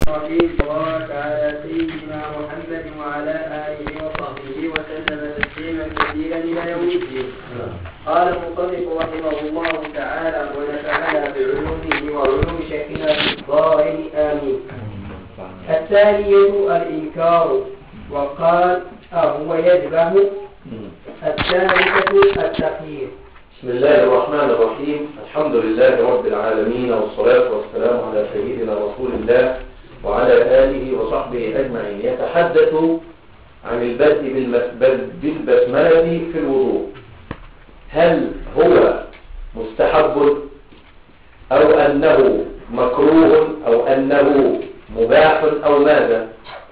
الرحيم. وبارك على سيدنا محمد وعلى آله وصحبه وسلم تسليما كثيرا إلى يوم الدين. قال المصنف رحمه الله تعالى ونفعنا بعلومه وعلوم شيخنا في الظاهر آمين. الثانية الإنكار وقال أهو يذبح. الثالثة التخيير. بسم الله الرحمن الرحيم. الحمد لله رب العالمين، والصلاة والسلام على سيدنا رسول الله وعلى آله وصحبه أجمعين. يتحدث عن البدء بالبسملة في الوضوء. هل هو مستحب أو أنه مكروه أو أنه مباح أو ماذا؟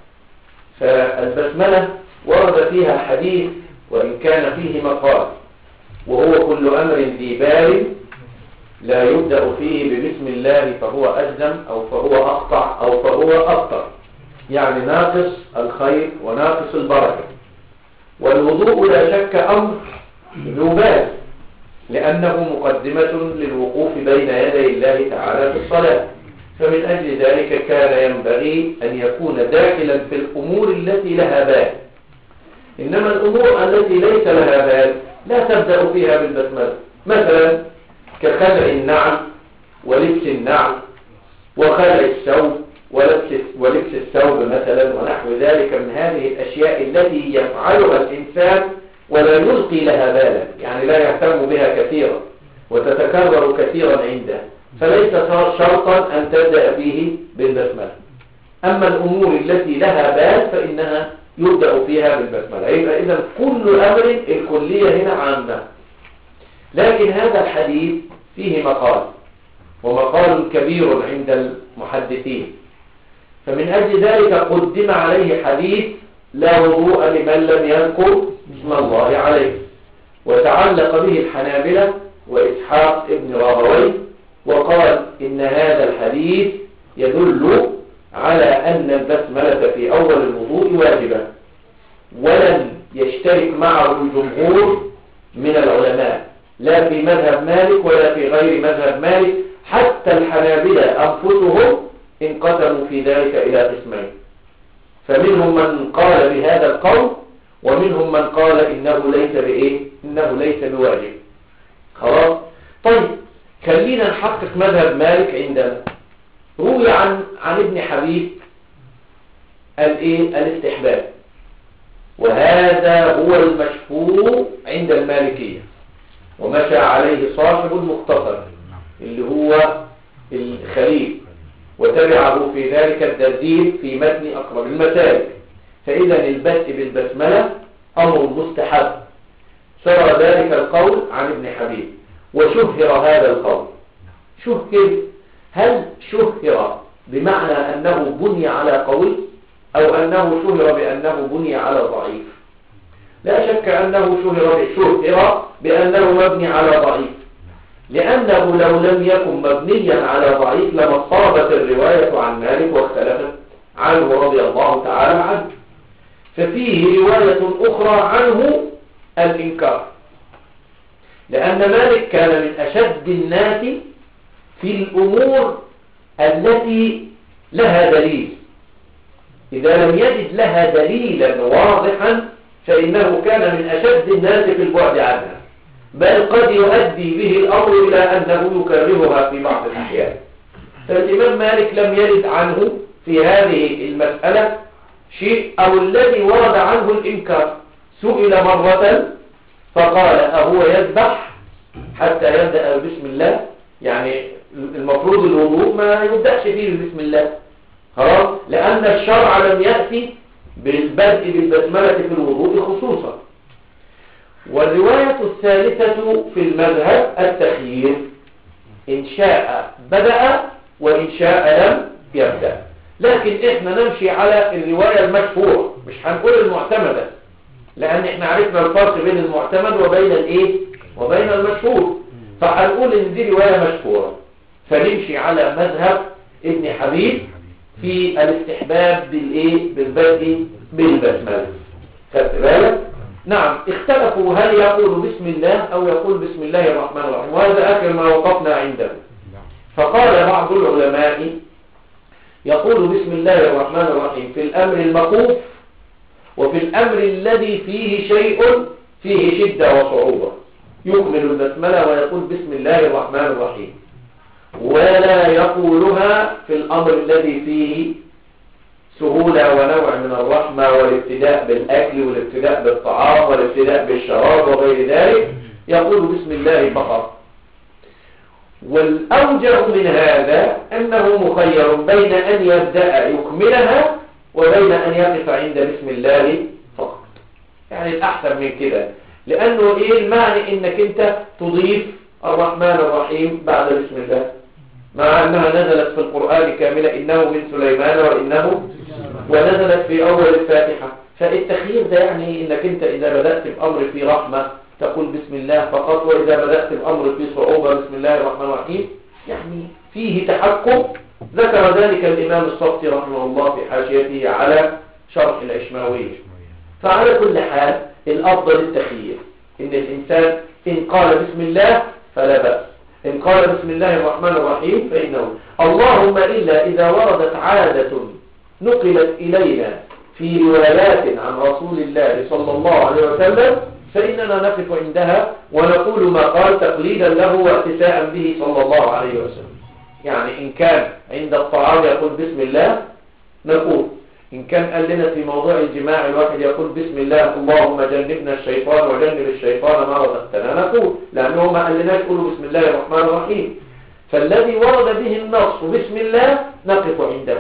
فالبسملة ورد فيها حديث وإن كان فيه مقال، وهو كل أمر ذي بال لا يبدأ فيه ببسم الله فهو أجزم أو فهو أقطع أو فهو أبطر، يعني ناقص الخير وناقص البركة. والوضوء لا شك أمر ذو بال، لأنه مقدمة للوقوف بين يدي الله تعالى في الصلاة، فمن أجل ذلك كان ينبغي أن يكون داخلا في الأمور التي لها بال. إنما الأمور التي ليس لها بال لا تبدأ فيها بالبسملة، مثلا كخلع النعل ولبس النعل وخلع الثوب ولبس الثوب مثلا ونحو ذلك من هذه الأشياء التي يفعلها الإنسان ولا يلقي لها بالا، يعني لا يهتم بها كثيرا وتتكرر كثيرا عنده، فليس شرطا أن تبدأ فيه بالبسملة. أما الأمور التي لها بال فإنها يبدأ فيها بالبسملة. يبقى إذن كل أمر الكلية هنا عامة، لكن هذا الحديث فيه مقال، ومقال كبير عند المحدثين، فمن أجل ذلك قدم عليه حديث لا وضوء لمن لم يذكر اسم الله عليه، وتعلق به الحنابلة وإسحاق ابن راهويه، وقال إن هذا الحديث يدل على أن البسملة في أول الوضوء واجبة، ولن يشترك معه الجمهور من العلماء لا في مذهب مالك ولا في غير مذهب مالك، حتى الحنابلة أنفسهم انقسموا في ذلك إلى قسمين، فمنهم من قال بهذا القول ومنهم من قال إنه ليس بواجب. خلاص؟ طيب خلينا نحقق مذهب مالك عندنا. روي عن ابن حبيب الاستحباب، وهذا هو المشهور عند المالكية، ومشى عليه صاحب المختصر اللي هو الخليل، وتبعه في ذلك الدردير في متن أقرب المسالك. فإذا البدء بالبسملة أمر مستحب، سرى ذلك القول عن ابن حبيب وشهر هذا القول. هل شهر بمعنى أنه بني على قوي أو أنه شهر بأنه بني على ضعيف؟ لا شك أنه شهر بأنه مبني على ضعيف، لأنه لو لم يكن مبنيا على ضعيف لما اضطربت الرواية عن مالك واختلفت عنه رضي الله تعالى عنه. ففيه رواية أخرى عنه الإنكار، لأن مالك كان من أشد الناس في الأمور التي لها دليل. إذا لم يجد لها دليلا واضحا فإنه كان من أشد الناس في البعد عنها، بل قد يؤدي به الأمر إلى أنه يكرهها في بعض الأحيان. فالإمام مالك لم يرد عنه في هذه المسألة شيء، أو الذي ورد عنه الإنكار. سئل مرة فقال أهو يذبح حتى يبدأ بسم الله؟ يعني المفروض الوضوء ما يبدأش فيه بسم الله، خلاص، لأن الشرع لم يأتي بالبدء بالبسملة في الوضوء خصوصا. والرواية الثالثة في المذهب التخيير، إن شاء بدأ وإن شاء لم يبدأ، لكن إحنا نمشي على الرواية المشهورة، مش هنقول المعتمدة، لأن إحنا عرفنا الفرق بين المعتمد وبين المشهور، فهنقول إن دي رواية مشهورة، فنمشي على مذهب ابن حبيب في الاستحباب بالبدء بالبسملة. خدت بالك؟ نعم، اختلفوا هل يقول بسم الله أو يقول بسم الله الرحمن الرحيم، وهذا آخر ما وقفنا عنده. فقال بعض العلماء يقول بسم الله الرحمن الرحيم في الأمر المخوف وفي الأمر الذي فيه شيء فيه شدة وصعوبة، يكمل البسملة ويقول بسم الله الرحمن الرحيم، ولا يقولها في الأمر الذي فيه سهولة ونوع من الرحمة والابتداء بالأكل والابتداء بالطعام والابتداء بالشراب وغير ذلك، يقول بسم الله فقط. والأوجه من هذا أنه مخير بين أن يبدأ يكملها وبين أن يقف عند بسم الله فقط. يعني الأحسن من كده، لأنه إيه المعنى إنك أنت تضيف الرحمن الرحيم بعد بسم الله، مع أنها نزلت في القرآن كاملة إنه من سليمان وإنه، ونزلت في أول الفاتحة. فالتخيير ده يعني إنك أنت إذا بدأت بأمر في رحمة تقول بسم الله فقط، وإذا بدأت بأمر في صعوبة بسم الله الرحمن الرحيم، يعني فيه تحكم. ذكر ذلك الإمام السبطي رحمه الله في حاشيته على شرح العشماوي. فعلى كل حال الأفضل التخيير، إن الإنسان إن قال بسم الله فلا بأس، إن قال بسم الله الرحمن الرحيم فإنه، اللهم إلا إذا وردت عادة نقلت إلينا في روايات عن رسول الله صلى الله عليه وسلم فإننا نقف عندها ونقول ما قال تقليدا له واتساء به صلى الله عليه وسلم. يعني إن كان عند الطعام يقول بسم الله نقول، إن كان قال لنا في موضوع الجماع الواحد يقول بسم الله اللهم جنبنا الشيطان وجنب الشيطان ما رزقتنا نقول، لأنه ما قال لنا يقولوا بسم الله الرحمن الرحيم. فالذي ورد به النص بسم الله نقف عنده،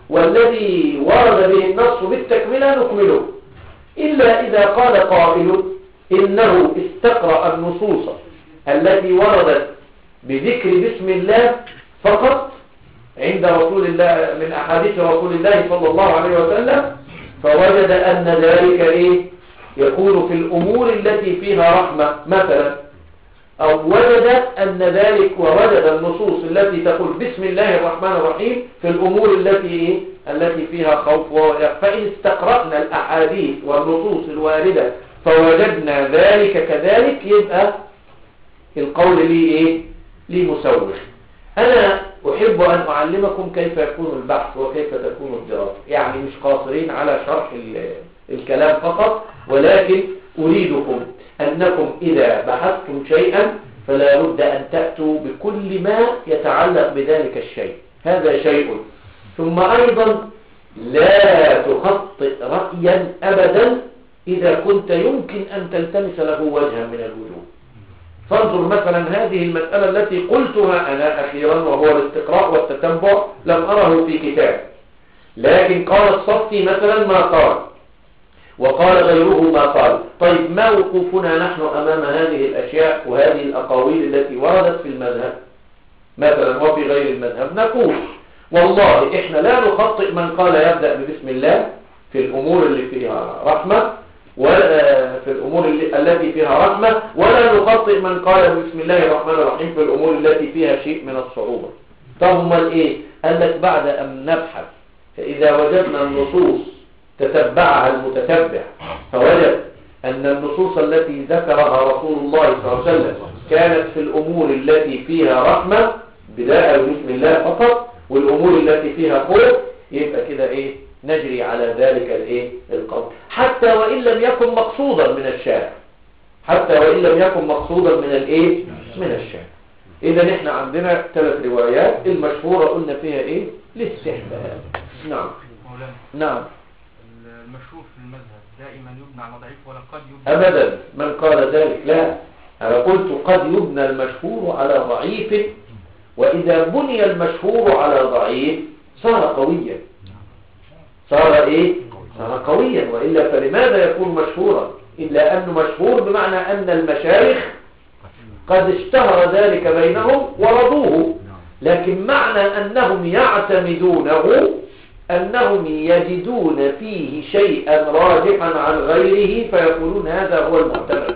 والذي ورد به النص بالتكملة نكمله، إلا إذا قال قائل إنه استقرأ النصوص التي وردت بذكر بسم الله فقط عند رسول الله من أحاديث رسول الله صلى الله عليه وسلم، فوجد أن ذلك إيه؟ يكون في الأمور التي فيها رحمة مثلا، أو وجد أن ذلك ووجد النصوص التي تقول بسم الله الرحمن الرحيم في الأمور التي فيها خوف. فإن استقرأنا الأحاديث والنصوص الواردة فوجدنا ذلك كذلك، يبقى القول لي مسوغ. أنا أحب أن أعلمكم كيف يكون البحث وكيف تكون الدراسة، يعني مش قاصرين على شرح الكلام فقط، ولكن أريدكم أنكم إذا بحثتم شيئا فلا بد أن تأتوا بكل ما يتعلق بذلك الشيء، هذا شيء. ثم أيضا لا تخطئ رأيا أبدا إذا كنت يمكن أن تلتمس له وجها من الوجوه. فانظر مثلا هذه المسألة التي قلتها أنا أخيرا وهو الاستقراء والتتبع، لم أره في كتاب، لكن قال الصفتي مثلا ما قال وقال غيره ما قال. طيب ما وقوفنا نحن أمام هذه الأشياء وهذه الأقاويل التي وردت في المذهب مثلا وفي غير المذهب؟ نقول والله إحنا لا نخطئ من قال يبدأ ببسم الله في الأمور اللي فيها رحمة، ولا في الأمور التي فيها رحمة، ولا نخطئ من قال بسم الله الرحمن الرحيم في الأمور التي فيها شيء من الصعوبة. ثم الإيه؟ قال لك بعد أن نبحث فإذا وجدنا النصوص تتبعها المتتبع فوجد أن النصوص التي ذكرها رسول الله صلى الله عليه وسلم كانت في الأمور التي فيها رحمة بداية بسم الله فقط، والأمور التي فيها خوف يبقى كده إيه؟ نجري على ذلك القول، حتى وإن لم يكن مقصودا من الشارع، حتى وإن لم يكن مقصودا من الشارع. إذا إحنا عندنا 3 روايات، المشهورة قلنا فيها الاستحباب. نعم نعم. المشهور في المذهب دائما يبنى على ضعيف ولا قد يبنى؟ أبدا، من قال ذلك لا، أنا قلت قد يبنى المشهور على ضعيف، وإذا بني المشهور على ضعيف صار قويا، صار صار قويا، وإلا فلماذا يكون مشهورا؟ إلا أنه مشهور بمعنى أن المشايخ قد اشتهر ذلك بينهم ورضوه، لكن معنى أنهم يعتمدونه أنهم يجدون فيه شيئا راجحا عن غيره فيقولون هذا هو المعتمد.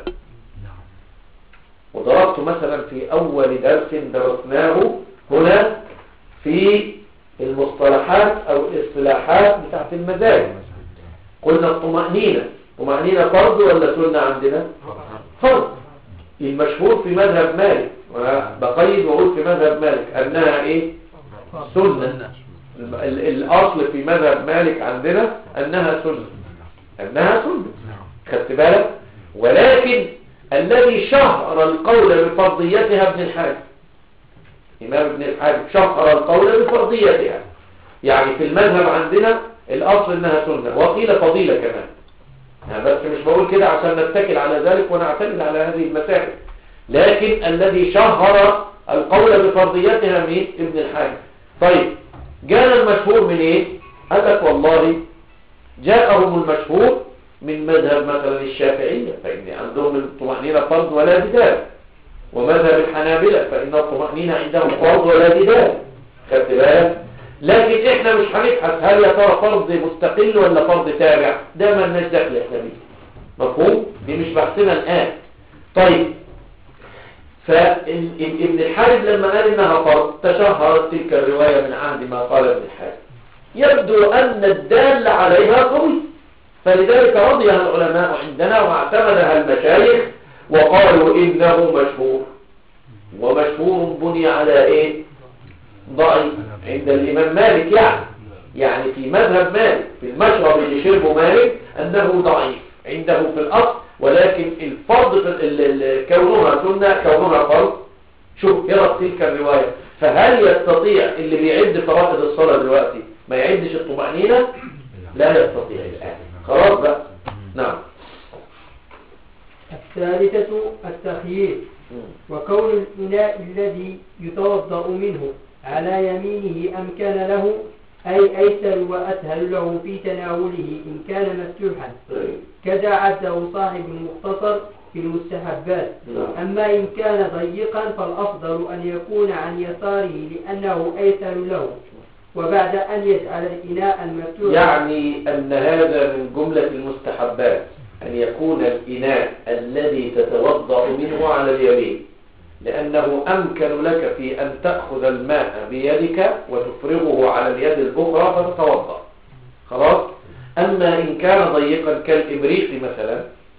وضربت مثلا في أول درس درسناه هنا في المصطلحات أو الاصطلاحات بتاعت المذاهب، قلنا الطمأنينة فرض ولا سنة عندنا؟ فرض. المشهور في مذهب مالك، وبقيد وقلت في مذهب مالك أنها سنة، الأصل في مذهب مالك عندنا أنها سنة، أنها سنة، خدت بالك؟ ولكن الذي شهر القول بفرضيتها ابن الحاجب، إمام ابن الحاجب شهر القول بفرضيتها. يعني في المذهب عندنا الأصل أنها سنة، وقيل فضيلة كمان. أنا بس مش بقول كده عشان نتكل على ذلك ونعتمد على هذه المسائل، لكن الذي شهر القول بفرضيتها مين؟ ابن الحاجب. طيب جاءنا المشهور من ايه؟ قال لك والله جاءهم المشهور من مذهب مثلا الشافعية، فإن عندهم الطمأنينة فرض ولا جدال، ومذهب الحنابلة فإن الطمأنينة عندهم فرض ولا جدال، خدت بالك؟ لكن احنا مش هنبحث هل يا ترى فرض مستقل ولا فرض تابع، ده ما لناش دخل احنا بيه، مفهوم؟ دي مش بحثنا الآن. طيب فابن الحاجب لما قال انها فرض تشهرت تلك الرواية من عهد ما قال ابن الحاجب، يبدو ان الدال عليها قوي، فلذلك رضيها العلماء عندنا واعتمدها المشايخ وقالوا انه مشهور، ومشهور بني على ايه؟ ضعيف عند الامام مالك، يعني في مذهب مالك في المشرب اللي شربه مالك انه ضعيف عنده في الاصل، ولكن الفرض كونها سنة كونها فرض. شوف قرأت تلك الرواية، فهل يستطيع اللي بيعد فرائض الصلاة دلوقتي ما يعدش الطمأنينة؟ لا يستطيع الآن، خلاص بقى. نعم. الثالثة التخيير، وكون الإناء الذي يتوضأ منه على يمينه أمكن له، أي أيسر وأسهل له في تناوله إن كان مفتوحا، كذا عده صاحب المختصر في المستحبات. أما إن كان ضيقا فالأفضل أن يكون عن يساره لأنه أيسر له، وبعد أن يجعل الإناء المفتوح. يعني أن هذا من جملة المستحبات أن يكون الإناء الذي تتوضأ منه على اليمين، لأنه أمكن لك في أن تأخذ الماء بيدك وتفرغه على اليد الأخرى فتتوضأ، خلاص. أما إن كان ضيقا كالإبريق مثلا،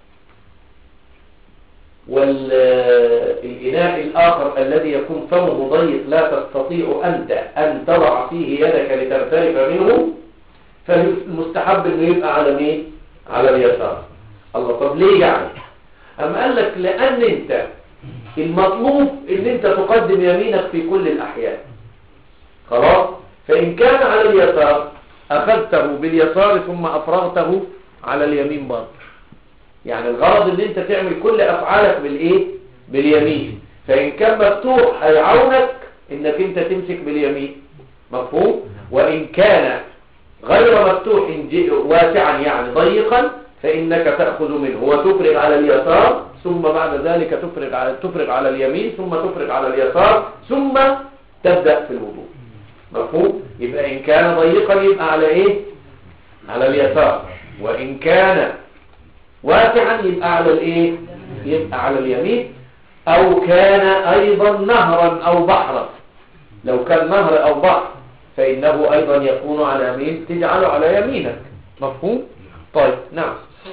والإناء الآخر الذي يكون فمه ضيق لا تستطيع أنت أن تضع فيه يدك لتغترف منه، فالمستحب أنه يبقى على مين؟ على اليسار. الله، طب ليه يعني؟ أما قال لك لأن أنت المطلوب ان انت تقدم يمينك في كل الاحيان، خلاص. فان كان على اليسار اخذته باليسار ثم افرغته على اليمين برضه، يعني الغرض ان انت تعمل كل افعالك بالايه؟ باليمين. فان كان مفتوح هيعاونك انك انت تمسك باليمين، مفهوم؟ وان كان غير مفتوح واسعا يعني ضيقا فانك تاخذ منه وتفرغ على اليسار، ثم بعد ذلك تفرغ على اليمين، ثم تفرغ على اليسار، ثم تبدأ في الوضوء، مفهوم؟ يبقى إن كان ضيقا يبقى على إيه؟ على اليسار، وإن كان واسعا يبقى على الإيه؟ يبقى على اليمين. أو كان أيضا نهرا أو بحرا، لو كان نهر أو بحر فإنه أيضا يكون على يمين، تجعله على يمينك، مفهوم؟ طيب نعم.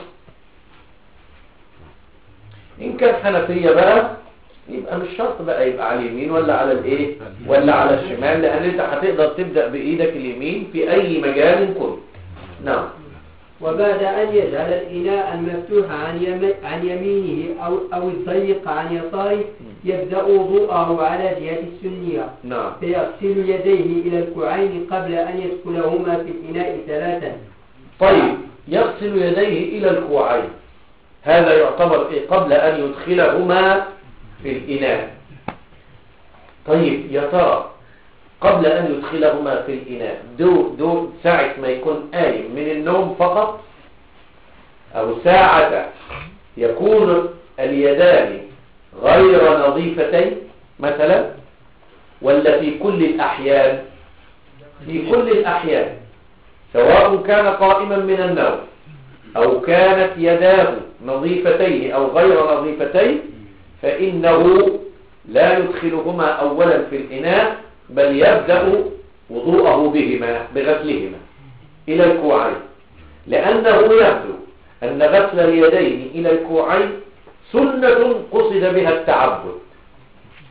إن كان حنفية بقى يبقى مش شرط بقى يبقى على اليمين ولا على الايه ولا على الشمال، لأن انت هتقدر تبدأ بإيدك اليمين في أي مجال كله. نعم. وبعد أن يجعل الإناء المفتوح عن يمينه أو الضيق عن يساره يبدأ وضوءه على جهة السنية. نعم. فيغسل يديه إلى الكوعين قبل أن يدخلهما في الإناء 3. طيب يغسل يديه إلى الكوعين، هذا يعتبر إيه؟ قبل أن يدخلهما في الإناء. طيب يا ترى قبل أن يدخلهما في الإناء دو ساعة ما يكون قايم من النوم فقط، أو ساعة يكون اليدان غير نظيفتين مثلا، ولا في كل الأحيان؟ في كل الأحيان، سواء كان قائما من النوم أو كانت يداه نظيفتين أو غير نظيفتين، فإنه لا يدخلهما أولا في الإناء، بل يبدأ وضوءه بغسلهما إلى الكوعين، لأنه يبدو أن غسل اليدين إلى الكوعين سنة قصد بها التعبد،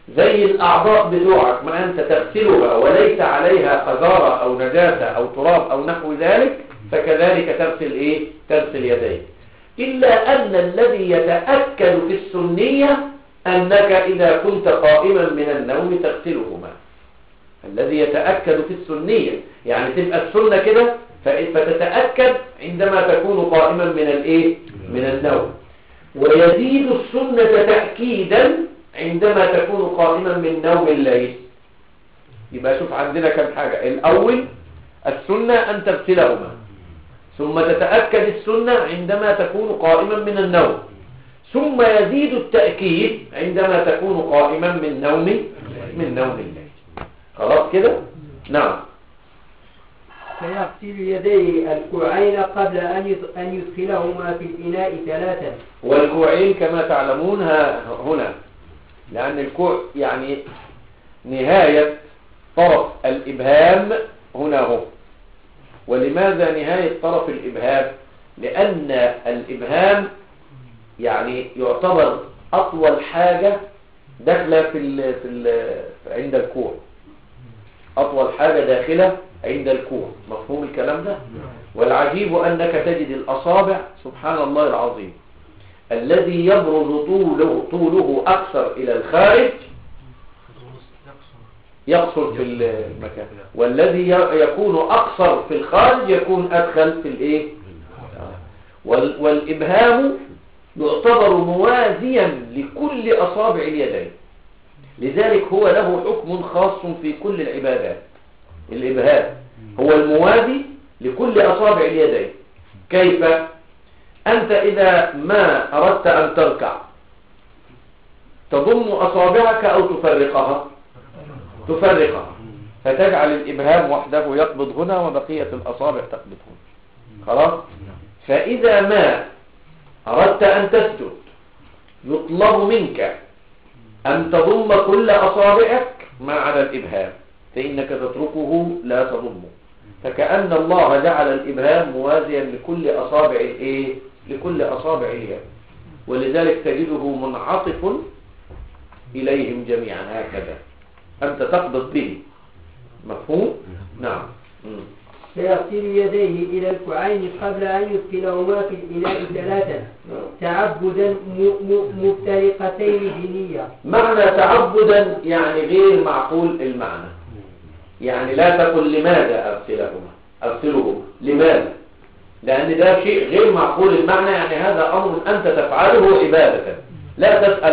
زي الأعضاء بتوعك ما أنت تغسلها وليس عليها قذارة أو نجاسة أو تراب أو نحو ذلك، فكذلك تغسل إيه؟ تغسل يديك. إلا أن الذي يتأكد في السنية أنك إذا كنت قائما من النوم تغسلهما. الذي يتأكد في السنية يعني تبقى السنة كده، فتتأكد عندما تكون قائما من الإيه؟ من النوم. ويزيد السنة تأكيدا عندما تكون قائما من نوم الليل. يبقى شوف عندنا كم حاجة. الأول السنة أن تغسلهما، ثم تتأكد السنة عندما تكون قائما من النوم، ثم يزيد التأكيد عندما تكون قائما من نوم الليل. خلاص كده؟ نعم. فيغسل يديه الكوعين قبل أن يدخلهما في الإناء 3. والكوعين كما تعلمون هنا، لأن الكوع يعني نهاية طرف الإبهام هنا هو. ولماذا نهاية طرف الإبهام؟ لأن الإبهام يعني يعتبر أطول حاجة داخلة عند الكوع، أطول حاجة داخلة عند الكوع. مفهوم الكلام ده؟ والعجيب أنك تجد الأصابع سبحان الله العظيم الذي يبرز طوله أكثر إلى الخارج يقصر في المكان، والذي يكون أقصر في الخارج يكون أدخل في الإيه؟ والإبهام يعتبر موازيا لكل أصابع اليدين، لذلك هو له حكم خاص في كل العبادات. الإبهام هو الموازي لكل أصابع اليدين. كيف؟ أنت إذا ما أردت أن تركع تضم أصابعك أو تفرقها؟ فتجعل الإبهام وحده يقبض هنا وبقية الأصابع تقبض هنا. خلاص؟ فإذا ما أردت أن تسجد يطلب منك أن تضم كل أصابعك ما عدا الإبهام، فإنك تتركه لا تضمه. فكأن الله جعل الإبهام موازيا لكل أصابع الإيه؟ لكل أصابع اليد، ولذلك تجده منعطف إليهم جميعا هكذا، أنت تقبض به. مفهوم؟ نعم. فيغسل يديه إلى الكوعين قبل أن يدخلهما في الإناء 3 تعبدا مفترقتين بنية. معنى تعبدا يعني غير معقول المعنى، يعني لا تقل لماذا أغسلهما لماذا؟ لأن ده شيء غير معقول المعنى، يعني هذا أمر أنت تفعله عبادة لا تسأل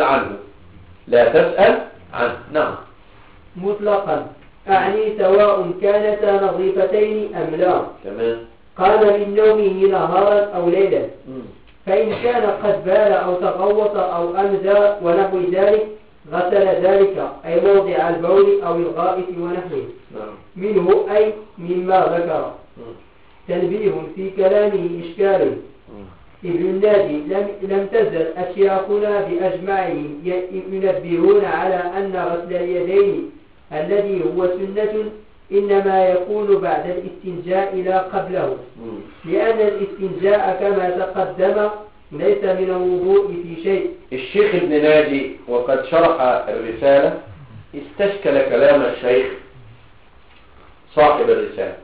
عنه. نعم. مطلقا أعني سواء كانتا نظيفتين أم لا. تمام. قام من نومه نهارا أو ليلا. فإن كان قد بال أو تغوط أو أمزى ونحو ذلك غسل ذلك أي موضع البول أو الغائط ونحوه منه أي مما ذكر. تنبيه في كلامه إشكال. ابن النادي لم تزل أشياخنا بأجمعهم ينبهون على أن غسل اليدين الذي هو سنة إنما يكون بعد الاستنجاء لا قبله، لأن الاستنجاء كما تقدم ليس من الوضوء في شيء. الشيخ ابن ناجي وقد شرح الرسالة استشكل كلام الشيخ صاحب الرسالة،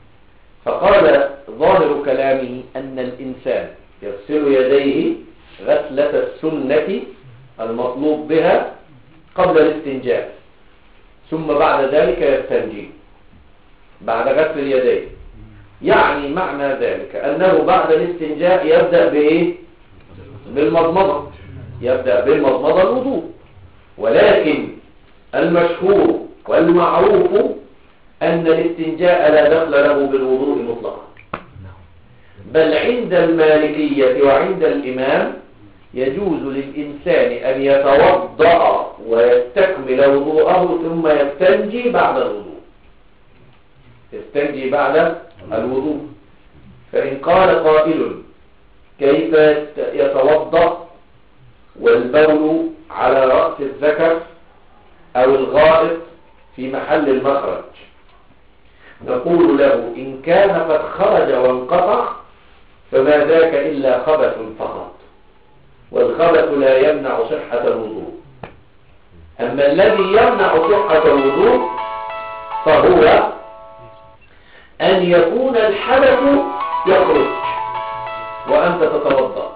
فقال ظاهر كلامه أن الإنسان يغسل يديه غسلة السنة المطلوب بها قبل الاستنجاء، ثم بعد ذلك يستنجي بعد غسل اليدين. يعني معنى ذلك أنه بعد الاستنجاء يبدأ بإيه؟ بالمضمضة، يبدأ بالمضمضة الوضوء. ولكن المشهور والمعروف أن الاستنجاء لا دخل له بالوضوء مطلقا، بل عند المالكية وعند الإمام يجوز للإنسان أن يتوضأ ويستكمل وضوءه ثم يستنجي بعد الوضوء. يستنجي بعد الوضوء. فإن قال قائل كيف يتوضأ والبول على رأس الذكر أو الغائط في محل المخرج، نقول له إن كان قد خرج وانقطع فما ذاك إلا خبث فقط، والخبث لا يمنع صحة الوضوء. أما الذي يمنع صحة الوضوء فهو أن يكون الحدث يخرج وأنت تتوضأ.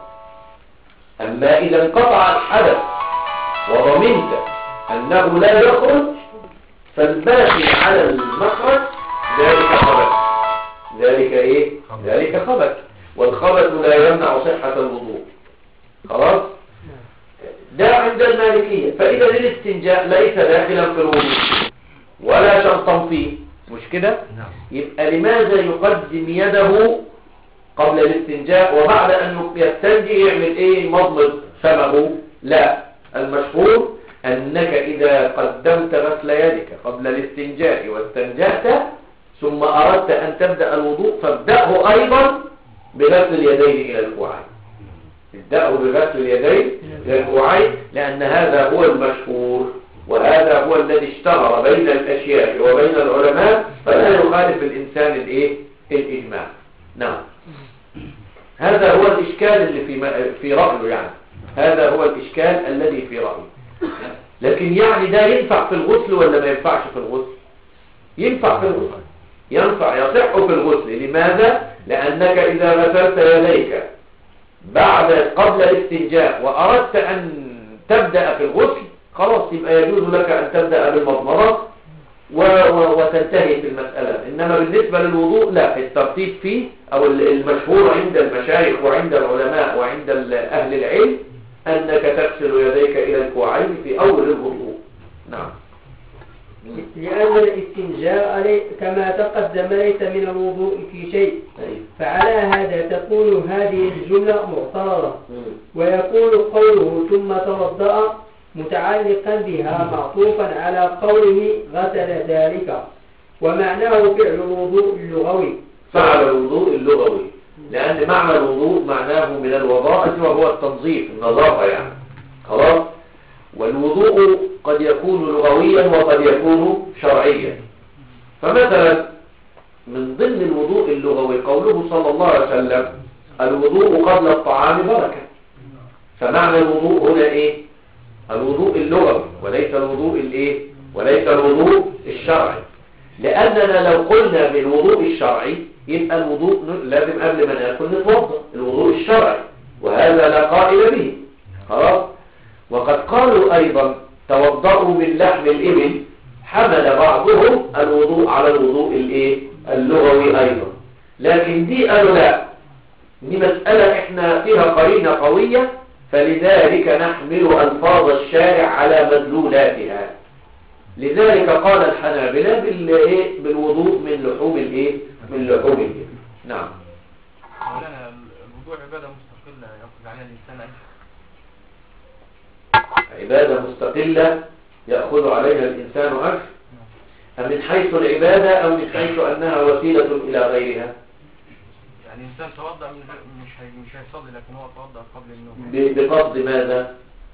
أما إذا انقطع الحدث وضمنت أنه لا يخرج فالباقي على المخرج ذلك خبث. ذلك إيه؟ ذلك خبث، والخبث لا يمنع صحة الوضوء. خلاص؟ ده عند المالكية. فإذا الاستنجاء ليس داخلا في الوضوء ولا شرطا فيه، مش كده؟ يبقى لماذا يقدم يده قبل الاستنجاء وبعد أن يستنجي يعمل إيه؟ مضمض فمه؟ لا، المشهور أنك إذا قدمت غسل يدك قبل الاستنجاء واستنجأت ثم أردت أن تبدأ الوضوء فابدأه أيضا بغسل اليدين إلى الكوعين. ابدأه بغسل اليدين إلى الكوعين، لأن هذا هو المشهور وهذا هو الذي اشتهر بين الأشياء وبين العلماء، فلا يخالف الإنسان الإجماع. نعم، هذا هو الإشكال اللي في رأيه، يعني هذا هو الإشكال الذي في رأيه. لكن يعني ده ينفع في الغسل ولا ما ينفعش في الغسل؟ ينفع في الغسل، ينفع، يصح في الغسل. لماذا؟ لأنك إذا غسلت يديك قبل الاستنجاء وأردت أن تبدأ في الغسل خلاص يبقى يجوز لك أن تبدأ بالمضمضة وتنتهي في المسألة. إنما بالنسبة للوضوء لا، الترتيب فيه أو المشهور عند المشايخ وعند العلماء وعند أهل العلم أنك تغسل يديك إلى الكوعين في أول الوضوء. نعم، لأن الاستنجاء كما تقدم ليس من الوضوء في شيء، فعلى هذا تكون هذه الجملة معترضة، ويكون قوله ثم توضأ متعلقا بها معطوفا على قوله غسل ذلك، ومعناه فعل الوضوء اللغوي. فعل الوضوء اللغوي، لأن معنى الوضوء معناه من الوضاءة وهو التنظيف، النظافة يعني. خلاص؟ والوضوء قد يكون لغويا وقد يكون شرعيا. فمثلا من ضمن الوضوء اللغوي قوله صلى الله عليه وسلم الوضوء قبل الطعام بركة. فمعنى الوضوء هنا ايه؟ الوضوء اللغوي وليس الوضوء الايه؟ وليس الوضوء الشرعي. لأننا لو قلنا بالوضوء الشرعي يبقى الوضوء لازم قبل ما ناكل نتوضا، الوضوء الشرعي، وهذا لا قائل به. خلاص؟ وقد قالوا أيضا توضأوا من لحم الإبل، حمل بعضهم الوضوء على الوضوء اللغوي أيضا. لكن دي قالوا لا، دي مسألة احنا فيها قرينة قوية، فلذلك نحمل ألفاظ الشارع على مدلولاتها. لذلك قال الحنابلة بالوضوء من لحوم من لحوم الإبل. نعم. الوضوء عبادة مستقلة يأخذ عليها الإنسان عبادة مستقلة يأخذ عليها الإنسان أجر، أم من حيث العبادة أو من حيث أنها وسيلة إلى غيرها؟ يعني الإنسان توضأ مش هيصلي، لكن هو توضأ قبل النوم بقصد ماذا؟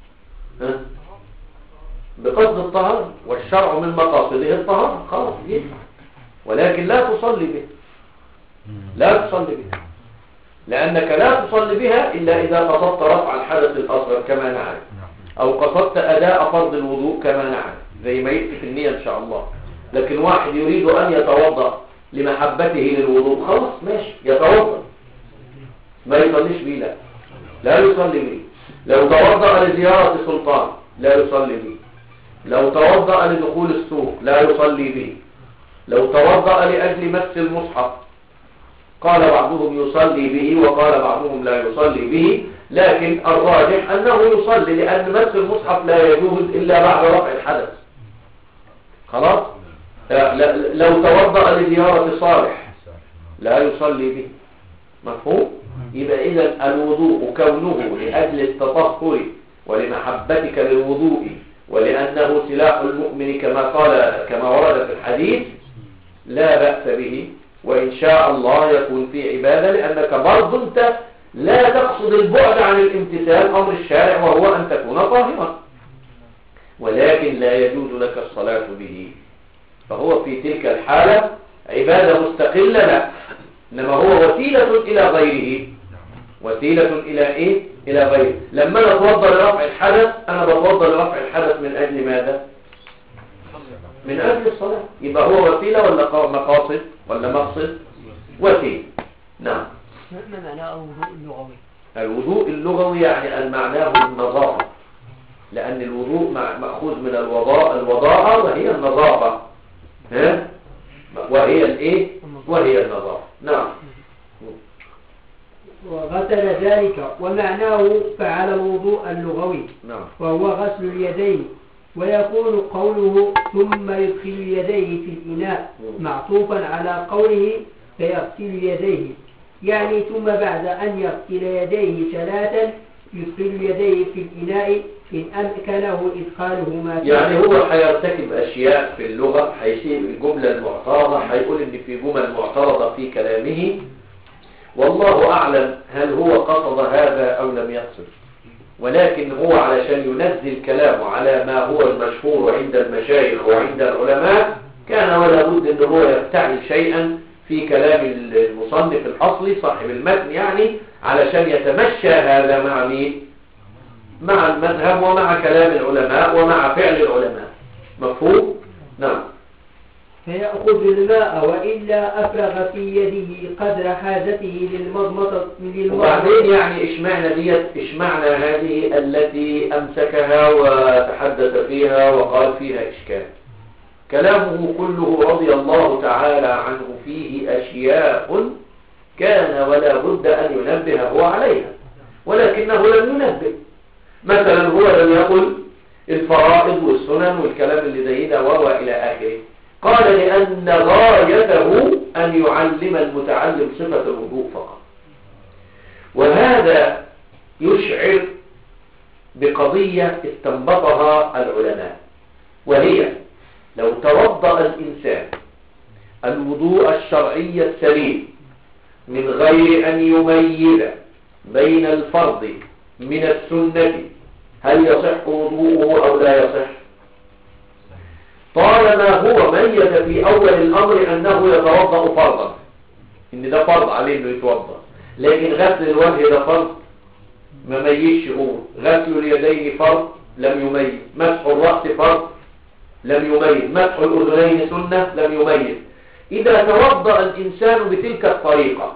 بقصد الطهارة، والشرع من مقاصده الطهارة، خلاص ينفع، ولكن لا تصلي به، لا تصلي بها، لأنك لا تصلي بها إلا إذا قصدت رفع الحدث الأصغر كما نعرف، أو قصدت أداء فرض الوضوء كما نعرف، زي ما يأتي في النية إن شاء الله. لكن واحد يريد أن يتوضأ لمحبته للوضوء خلاص ماشي يتوضأ، ما يصليش به، لا يصلي به. لو توضأ لزيارة سلطان لا يصلي به، لو توضأ لدخول السوق لا يصلي به، لو توضأ لأجل مس المصحف قال بعضهم يصلي به وقال بعضهم لا يصلي به، لكن الراجح أنه يصلي، لأن مس المصحف لا يجوز إلا بعد رفع الحدث. خلاص؟ لو توضأ لزيارة صالح لا يصلي به، مفهوم؟ يبقى إذن الوضوء كونه لأجل التطهر ولمحبتك للوضوء ولأنه سلاح المؤمن كما ورد في الحديث لا بأس به، وإن شاء الله يكون في عبادة، لأنك برضو أنت لا تقصد البعد عن الامتثال أمر الشارع وهو أن تكون طاهرا، ولكن لا يجوز لك الصلاة به، فهو في تلك الحالة عبادة مستقلة لا، إنما هو وسيلة إلى غيره، وسيلة إلى إيه؟ إلى غيره. لما أنا أتوضأ لرفع الحدث أنا بتوضأ لرفع الحدث من أجل ماذا؟ من أجل الصلاة. يبقى هو وسيلة ولا مقاصد ولا مقصد؟ وسيلة. نعم. ما معنى الوضوء اللغوي؟ الوضوء اللغوي يعني معناه النظافة، لأن الوضوء مأخوذ من الوضاءة وهي النظافة، ها؟ وهي الإيه؟ وهي النظافة. نعم. وغسل ذلك ومعناه فعل الوضوء اللغوي، نعم. وهو غسل اليدين. ويكون قوله ثم يدخل يديه في الإناء معطوفا على قوله فيغسل يديه، يعني ثم بعد أن يغسل يديه ثلاثا يدخل يديه في الإناء إن أمكنه إدخالهما. يعني هو هيرتكب أشياء في اللغة، هيسيب الجملة المعترضة، هيقول إن في جمل معترضة في كلامه، والله أعلم هل هو قصد هذا أو لم يقصد، ولكن هو علشان ينزل كلامه على ما هو المشهور عند المشايخ وعند العلماء كان ولا بد أن هو يفتعل شيئا في كلام المصنف الأصلي صاحب المتن، يعني علشان يتمشى هذا مع مين؟ مع المذهب ومع كلام العلماء ومع فعل العلماء. مفهوم؟ نعم. فيأخذ الماء وإلا أفرغ في يده قدر حاجته للمضمضة. وبعدين يعني اشمعنى هذه التي أمسكها وتحدث فيها وقال فيها إشكال؟ كلامه كله رضي الله تعالى عنه فيه أشياء كان ولا بد أن ينبه عليها، ولكنه لم ينبه. مثلا هو لم يقل الفرائض والسنن والكلام اللي زي ده وإلى آخره، قال لأن غايته أن يعلم المتعلم صفة الوضوء فقط. وهذا يشعر بقضية استنبطها العلماء، وهي لو توضأ الإنسان الوضوء الشرعي السليم من غير أن يميز بين الفرض من السنة هل يصح وضوءه أو لا يصح؟ طالما هو ميز في أول الأمر أنه يتوضأ فرضا، إن ده فرض عليه أنه يتوضأ، لكن غسل الوجه ده فرض ما ميزش هو، غسل اليدين فرض لم يميز، مسح الرأس فرض لم يميز، مسح الأذنين سنة لم يميز. إذا توضأ الإنسان بتلك الطريقة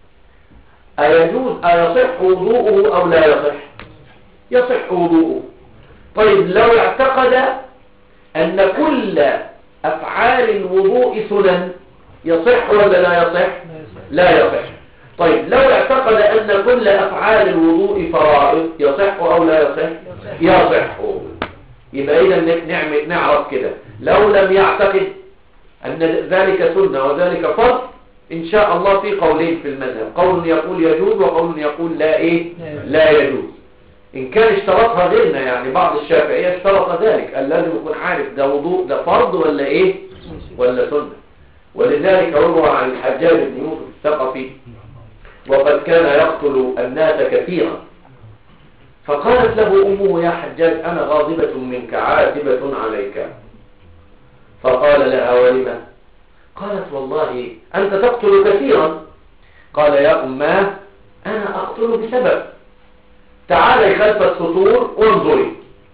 أيصح وضوءه أو لا يصح؟ يصح وضوءه. طيب لو اعتقد أن كل أفعال الوضوء سنن يصح ولا لا يصح؟ لا يصح. طيب لو اعتقد أن كل أفعال الوضوء فرائض يصح أو لا يصح؟ يصح. يبقى إذا نعرف كده لو لم يعتقد أن ذلك سنة وذلك فرض إن شاء الله في قولين في المذهب، قول يقول يجوز وقول يقول لا يجوز. إن كان اشترطها غيرنا، يعني بعض الشافعية اشترط ذلك، لازم يكون عارف ده وضوء ده فرض ولا إيه ولا سنة. ولذلك روى عن الحجاج بن يوسف الثقفي وقد كان يقتل الناس كثيرا، فقالت له أمه يا حجاج أنا غاضبة منك عاتبة عليك، فقال لها ولما؟ قالت والله أنت تقتل كثيرا. قال يا أماه أنا أقتل بسبب، تعالي خلف السطور وانظري.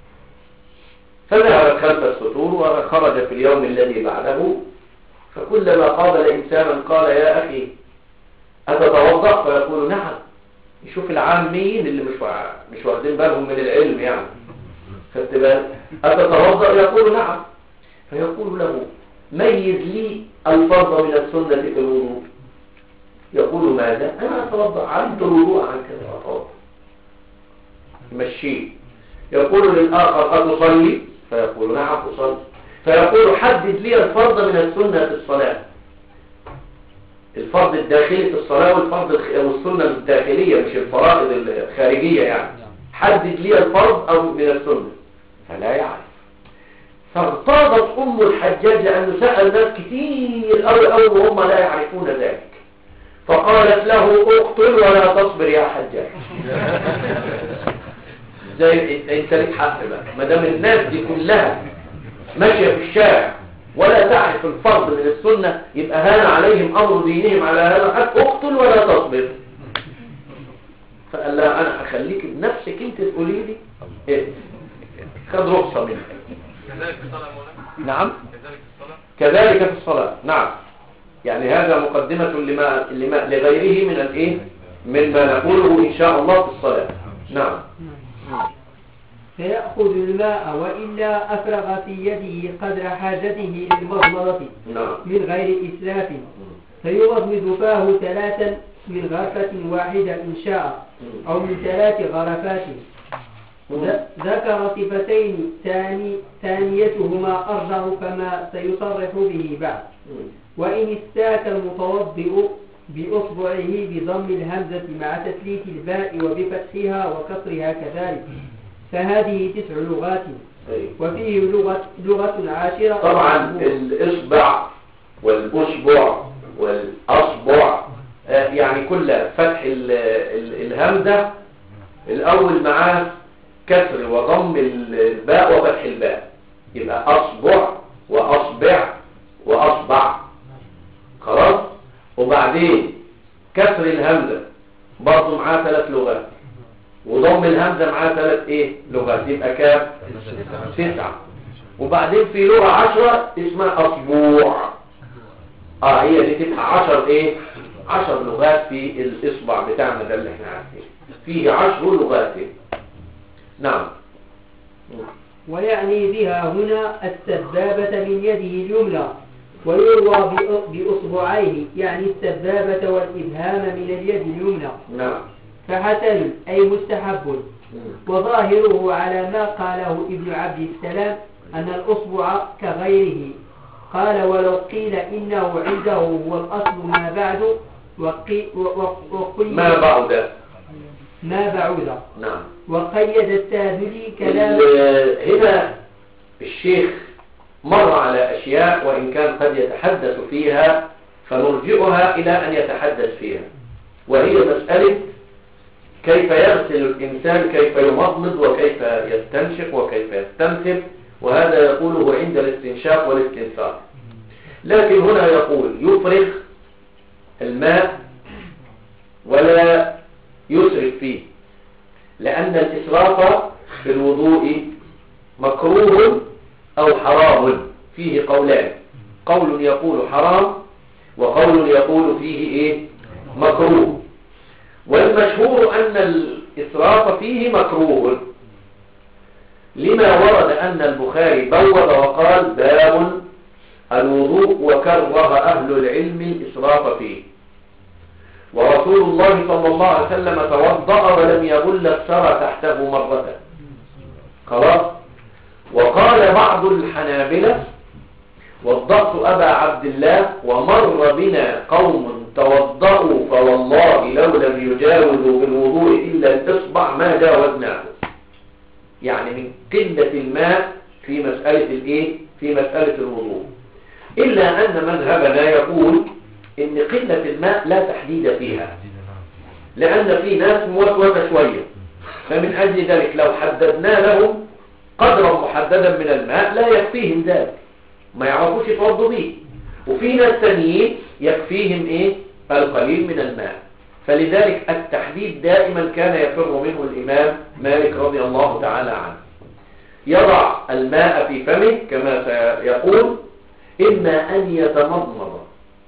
فذهبت خلف السطور وخرج في اليوم الذي بعده، فكلما قابل إنسانا قال يا أخي أتتوضأ؟ فيقول نعم. يشوف العاميين اللي مش واخدين بالهم من العلم، يعني خدت بالك؟ أتتوضأ؟ يقول نعم. فيقول له ميز لي الفرض من السنة في الوضوء. يقول ماذا؟ أنا أتوضأ، علمت الوضوء عن كذا أتوضأ. يمشيه. يقول للآخر أتصلي؟ فيقول نعم أصلي. فيقول حدد لي الفرض من السنة في الصلاة، الفرض الداخلي في الصلاة والسنة الداخلية مش الفرائض الخارجية، يعني حدد لي الفرض أو من السنة، فلا يعرف. فاغتاظت أم الحجاج لأنه سأل ناس كتير أوي وهم لا يعرفون ذلك، فقالت له اقتل ولا تصبر يا حجاج. زي انت لك حق بقى، ما دام الناس دي كلها ماشيه في الشارع ولا تعرف الفرض من السنه يبقى هان عليهم امر دينهم على هذا الحد، اقتل ولا تصبر. فقال لها انا يخليك بنفسك انت تقولي لي إيه؟ خد رخصة منك. كذلك في الصلاة يا مولانا؟ نعم كذلك في الصلاة؟ كذلك في الصلاة. نعم، يعني هذا مقدمة لغيره من الايه، مما نقوله ان شاء الله في الصلاة. نعم. فيأخذ الماء وإلا أفرغ في يده قدر حاجته للمضمضة من غير إسراف، فيغمض فاه 3 من غرفة واحدة إن شاء، أو من 3 غرفات. ذكر صفتين ثانيتهما أرجح كما سيصرح به بعد. وإن استاك المتوضئ بأصبعه بضم الهمزة مع تثليث الباء وبفتحها وكسرها كذلك، فهذه 9 لغات، وفيه لغة 10. طبعا الإصبع والأصبع والأصبع يعني كل فتح الهمزة الأول معاه كسر وضم الباء وفتح الباء، يبقى أصبع وأصبع وأصبع، خلاص. وبعدين كسر الهمزة برضه معاه 3 لغات، وضم الهمزة معاه 3 لغات، يبقى كام؟ 9. وبعدين في لغة 10 اسمها أصبوع، هي دي تبقى 10 لغات في الإصبع بتاعنا ده اللي احنا عارفين، فيه 10 لغات. نعم. ويعني بها هنا السبابة من يده اليمنى، ويروى بأصبعيه يعني السبابة والإبهام من اليد اليمنى. نعم. فحسن أي مستحب، وظاهره على ما قاله ابن عبد السلام أن الأصبع كغيره. قال ولو قيل إنه عنده هو الأصل ما بعد وقيل ما بعد. نعم. وقيد السادلي كلام. هنا الشيخ مر على أشياء وإن كان قد يتحدث فيها، فنرجئها إلى أن يتحدث فيها، وهي مسألة كيف يغسل الإنسان، كيف يمضمض وكيف يستنشق وكيف يستنثر، وهذا يقوله عند الاستنشاق والاستنثار. لكن هنا يقول يفرغ الماء ولا يسرف فيه، لأن الإسراف في الوضوء مكروه أو حرام، فيه قولان، قول يقول حرام وقول يقول فيه مكروه. والمشهور أن الإسراف فيه مكروه، لما ورد أن البخاري بوّب وقال باب الوضوء وكره أهل العلم الإسراف فيه، ورسول الله صلى الله عليه وسلم توضأ ولم يبل الثرى تحته مرة، خلاص. وقال بعض الحنابلة وضأت أبا عبد الله ومر بنا قوم توضأوا فوالله لو لم يجاوزوا بالوضوء إلا الإصبع ما جاوزناه، يعني من قلة الماء في مسألة في مسألة الوضوء. إلا أن مذهبنا يقول إن قلة الماء لا تحديد فيها، لأن في ناس موسوسة شوية، فمن أجل ذلك لو حددنا لهم قدرا محددا من الماء لا يكفيهم ذلك، ما يعرفوش يتوضوا به. وفي ناس تانيين يكفيهم القليل من الماء، فلذلك التحديد دائما كان يفر منه الإمام مالك رضي الله تعالى عنه. يضع الماء في فمه كما سيقول، إما أن يتمضمض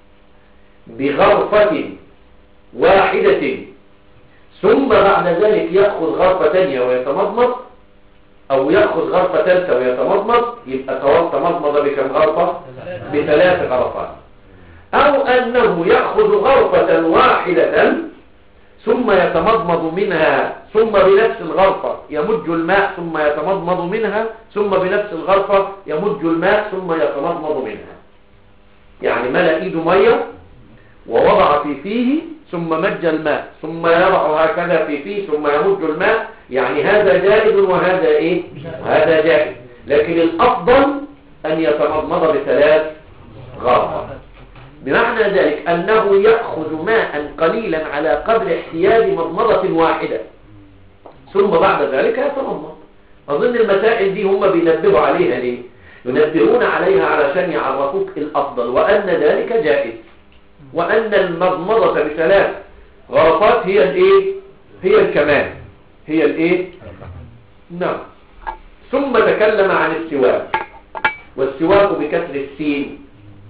بغرفة واحدة ثم بعد ذلك يأخذ غرفة ثانية ويتمضمض، أو يأخذ غرفة ثالثة ويتمضمض، يبقى تمضمض بكم غرفة؟ ب3 غرفات. أو أنه يأخذ غرفة واحدة ثم يتمضمض منها، ثم بنفس الغرفة يمج الماء ثم يتمضمض منها، ثم بنفس الغرفة يمج الماء ثم يتمضمض منها. يعني ملأ إيده مية ووضع في فيه ثم مج الماء ثم يضع هكذا في فيه ثم يمج الماء، يعني هذا جائز وهذا هذا جائز. لكن الأفضل أن يتمضمض ب3 غرفات، بمعنى ذلك أنه يأخذ ماء قليلا على قدر احتياج مضمضة واحدة ثم بعد ذلك يتمضمض. أظن المسائل دي هم بينبهوا عليها ليه؟ ينبهون عليها علشان يعرفوك الأفضل وأن ذلك جائز، وأن المضمضة ب3 غرفات هي هي الكمال، هي الايه؟ نعم. ثم تكلم عن السواك، والسواك بكسر السين،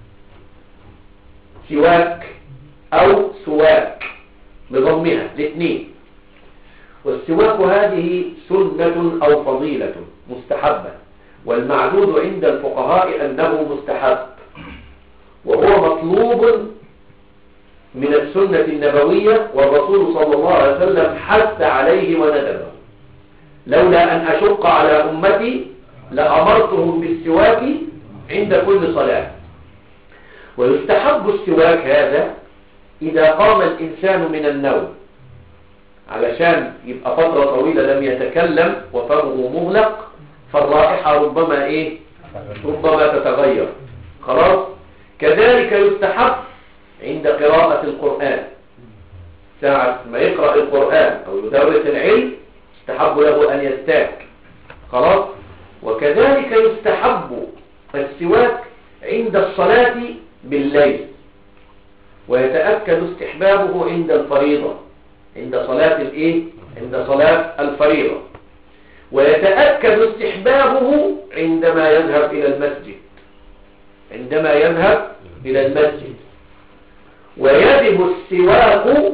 سواك أو سواك بضمها الاثنين. والسواك هذه سنة أو فضيلة مستحبة، والمعدود عند الفقهاء أنه مستحب، وهو مطلوب من السنة النبوية، والرسول صلى الله عليه وسلم حث عليه وندبه. لولا أن أشق على أمتي لأمرتهم بالسواك عند كل صلاة. ويستحب السواك هذا إذا قام الإنسان من النوم، علشان يبقى فترة طويلة لم يتكلم وفمه مغلق، فالرائحة ربما ربما تتغير. خلاص. كذلك يستحب عند قراءة القرآن، ساعة ما يقرأ القرآن أو يدرس العلم يستحب له أن يستاك. خلاص. وكذلك يستحب السواك عند الصلاة بالليل، ويتأكد استحبابه عند الفريضة، عند صلاة الفريضة، ويتأكد استحبابه عندما يذهب إلى المسجد، ويجب السواك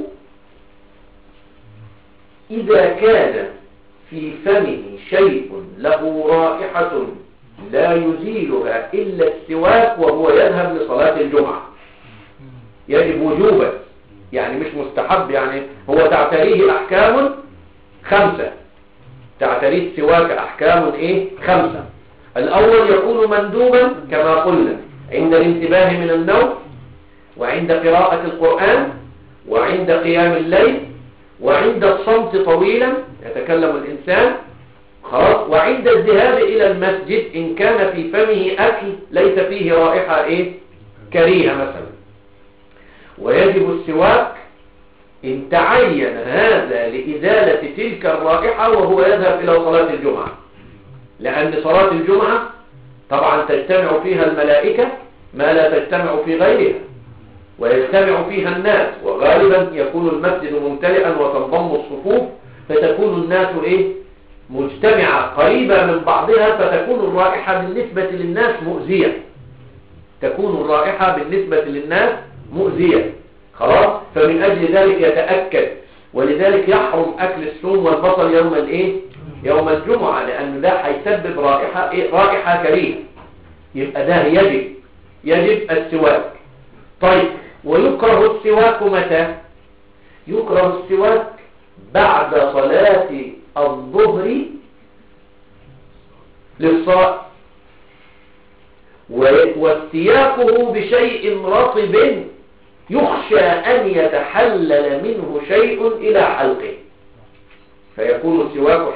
إذا كان في فمه شيء له رائحة لا يزيلها إلا السواك وهو يذهب لصلاة الجمعة. يجب وجوبا، يعني مش مستحب، يعني هو تعتريه أحكام 5. تعتريه السواك أحكام 5. الأول يكون مندوبا كما قلنا عند الانتباه من النوم، وعند قراءة القرآن، وعند قيام الليل، وعند الصمت طويلا يتكلم الإنسان. خلاص. وعند الذهاب إلى المسجد إن كان في فمه أكل ليس فيه رائحة كريهة مثلا. ويجب السواك إن تعين هذا لإزالة تلك الرائحة وهو يذهب إلى صلاة الجمعة، لأن صلاة الجمعة طبعا تجتمع فيها الملائكة ما لا تجتمع في غيرها، ويجتمع فيها الناس، وغالبا يكون المسجد ممتلئا وتنضم الصفوف، فتكون الناس مجتمعة قريبة من بعضها، فتكون الرائحة بالنسبة للناس مؤذية. خلاص. فمن أجل ذلك يتأكد، ولذلك يحرم أكل الثوم والبصل يوم الجمعة، لأن ده هيسبب رائحة كريهة. يبقى ده يجب السواك. طيب، ويكره السواك متى؟ يكره السواك بعد صلاة الظهر للصائم، واستياقه بشيء رطب يخشى أن يتحلل منه شيء إلى حلقه، فيكون السواك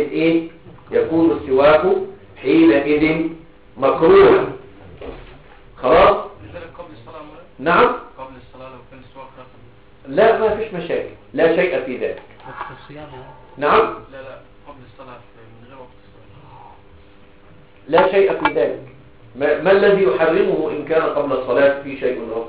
حينئذ مكروها. خلاص. قبل الصلاة نعم. قبل الصلاة لو كان السواك رطب لا، ما فيش مشاكل، لا شيء في ذلك. نعم. لا قبل الصلاة من غير وقت الصلاة لا شيء في ذلك. ما الذي يحرمه إن كان قبل الصلاة في شيء رطب؟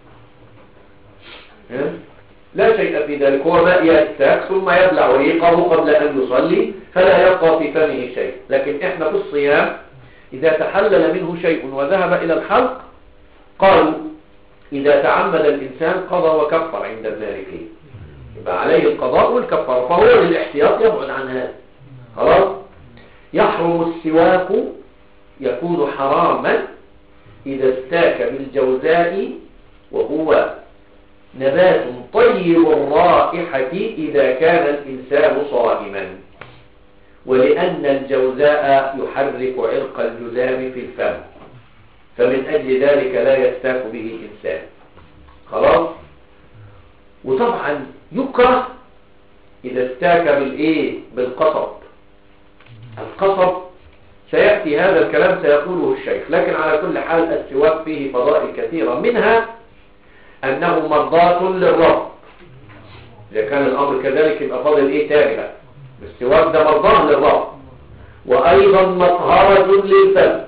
لا شيء في ذلك. هو ماء يستاك ثم يبلع ريقه قبل أن يصلي، فلا يبقى في فمه شيء. لكن إحنا في الصيام إذا تحلل منه شيء وذهب إلى الحلق، قالوا إذا تعمد الإنسان قضى وكفر عند المالكية، يبقى عليه القضاء والكفر، فهو للاحتياط يبعد عن هذا. خلاص. يحرم السواك، يكون حراما إذا استاك بالجوزاء، وهو نبات طيب الرائحة إذا كان الإنسان صائما، ولأن الجوزاء يحرك عرق الجذام في الفم، فمن أجل ذلك لا يستاك به الإنسان. خلاص. وطبعا يكره إذا استاك بالقصب. القصب سيأتي هذا الكلام سيقوله الشيخ، لكن على كل حال السواك فيه فضائل كثيرة، منها أنه مرضاة للرب. إذا كان الأمر كذلك يبقى فاضل تاني بقى. السواك ده مرضاة للرب، وأيضا مطهرة للفم،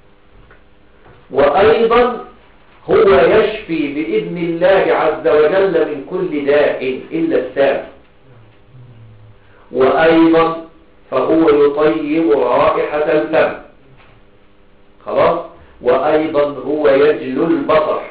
وأيضا هو يشفي بإذن الله عز وجل من كل داء إلا السام، وأيضا فهو يطيب رائحة الفم، خلاص، وأيضا هو يجلو البصر،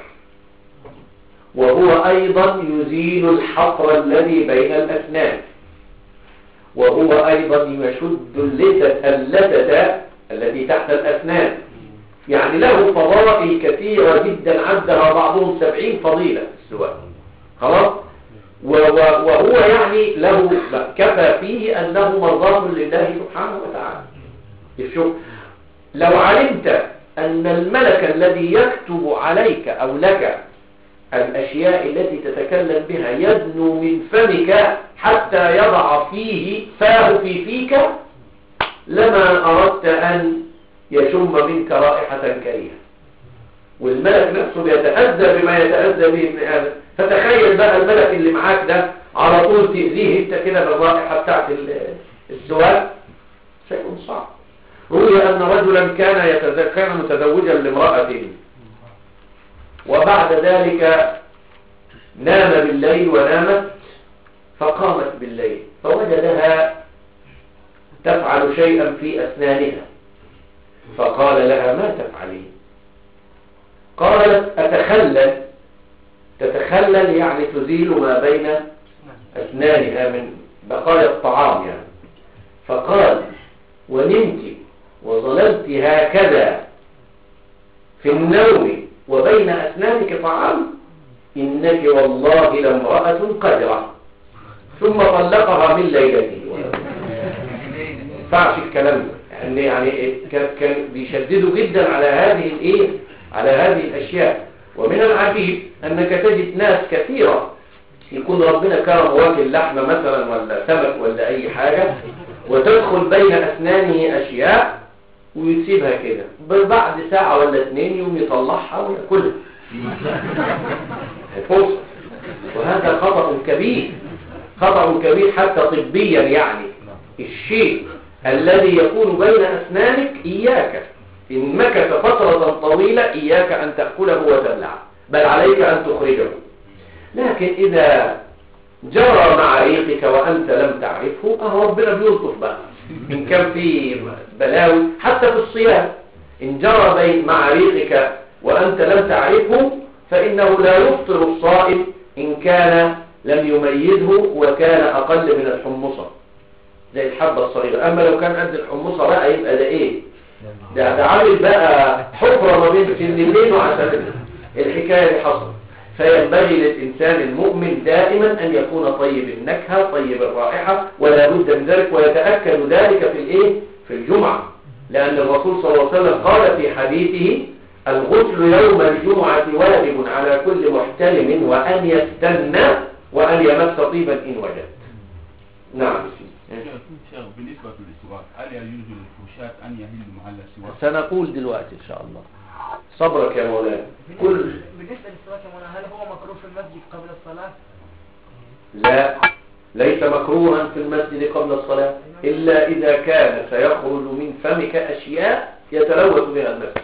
وهو أيضا يزيل الحفر الذي بين الأسنان، وهو أيضا يشد اللثة التي تحت الأسنان. يعني له فضائل كثيرة جدا عدها بعضهم 70 فضيلة السواك، خلاص. وهو يعني له كفى فيه أنه مرضاه لله سبحانه وتعالى. شوف، لو علمت أن الملك الذي يكتب عليك أو لك الأشياء التي تتكلم بها يدنو من فمك حتى يضع فاه في فيك، لما أردت أن يشم منك رائحة كريهة. والملك نفسه بيتأذى بما يتأذى به من هذا، فتخيل بقى الملك اللي معاك ده على طول تأذيه انت كده بالرائحة بتاعت السواك، شيء صعب. روي أن رجلا كان متزوجا لامرأة، وبعد ذلك نام بالليل ونامت، فقامت بالليل فوجدها تفعل شيئا في أسنانها، فقال لها: ما تفعلين؟ قالت: أتخلل. تتخلل يعني تزيل ما بين أسنانها من بقايا الطعام يعني. فقال: ونمت وظللت هكذا في النوم وبين أسنانك طعام، إنك والله لامرأة قدرة. ثم طلقها من ليلته. فعش الكلام ده يعني كان بيشددوا جدا على هذه الأشياء. ومن العجيب أنك تجد ناس كثيرة يكون ربنا كرم واكل لحمة مثلا ولا سمك ولا أي حاجة، وتدخل بين أسنانه أشياء ويسيبها كده، بعد ساعة ولا 2 يوم يطلعها ويأكلها. فرصة. وهذا خطأ كبير، خطأ كبير حتى طبيا. يعني الشيء الذي يكون بين أسنانك إياك إن مكث فترة طويلة إياك أن تأكله وتبلعه، بل عليك أن تخرجه. لكن إذا جرى مع ريقك وأنت لم تعرفه، ربنا بيلطف بقى. إن كان في بلاوي حتى في الصيام، إن جرى مع ريقك وأنت لم تعرفه فإنه لا يفطر الصائم إن كان لم يميزه وكان أقل من الحمصة زي الحبة الصغيرة. أما لو كان قد الحمصة بقى يبقى ده إيه؟ ده عامل بقى حفرة ما بين سنين وعسل. الحكاية دي حصل. فينبغي للإنسان المؤمن دائما أن يكون طيب النكهة طيب الرائحة، ولا بد من ذلك، ويتأكد ذلك في الجمعة، لأن الرسول صلى الله عليه وسلم قال في حديثه: الغسل يوم الجمعة واجب على كل محتلم وأن يستنى وأن يمس طيبا إن وجد. نعم. شيخ، بالنسبة للسواك هل يجوز للفرشاة أن يهل محل السواك؟ سنقول دلوقتي إن شاء الله. صبرك يا مولانا. بالنسبة للسواك يا مولانا، هل هو مكروه في المسجد قبل الصلاة؟ لا، ليس مكروها في المسجد قبل الصلاة إلا إذا كان سيخرج من فمك أشياء يتلوث بها المسجد.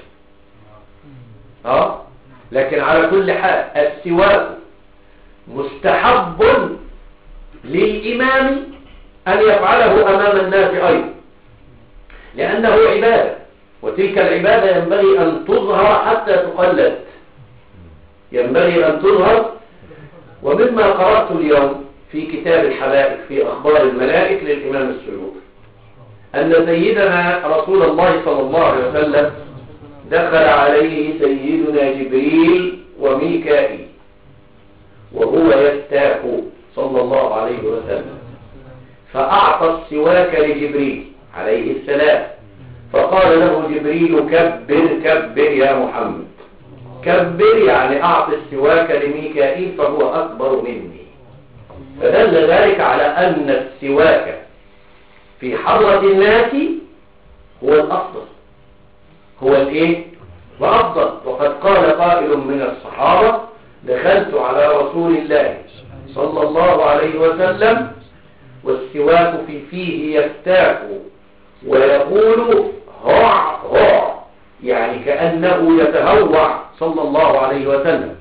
لكن على كل حال السواك مستحب للإمام أن يفعله أمام الناس أيضا، لأنه عبادة، وتلك العبادة ينبغي أن تظهر حتى تقلد، ينبغي أن تظهر. ومما قرأت اليوم في كتاب الحبائك في أخبار الملائك للإمام السيوطي أن سيدنا رسول الله صلى الله عليه وسلم دخل عليه سيدنا جبريل وميكائيل وهو يستاك صلى الله عليه وسلم، فأعطى السواك لجبريل عليه السلام، فقال له جبريل: كبر كبر يا محمد. كبر يعني أعطي السواك لميكائيل فهو أكبر مني. فدل ذلك على أن السواك في حضرة الناس هو الأفضل، هو الإيه؟ وأفضل. وقد قال قائل من الصحابة: دخلت على رسول الله صلى الله عليه وسلم والسواك في فيه يفتاك ويقول هع هع، يعني كأنه يتهوع صلى الله عليه وسلم.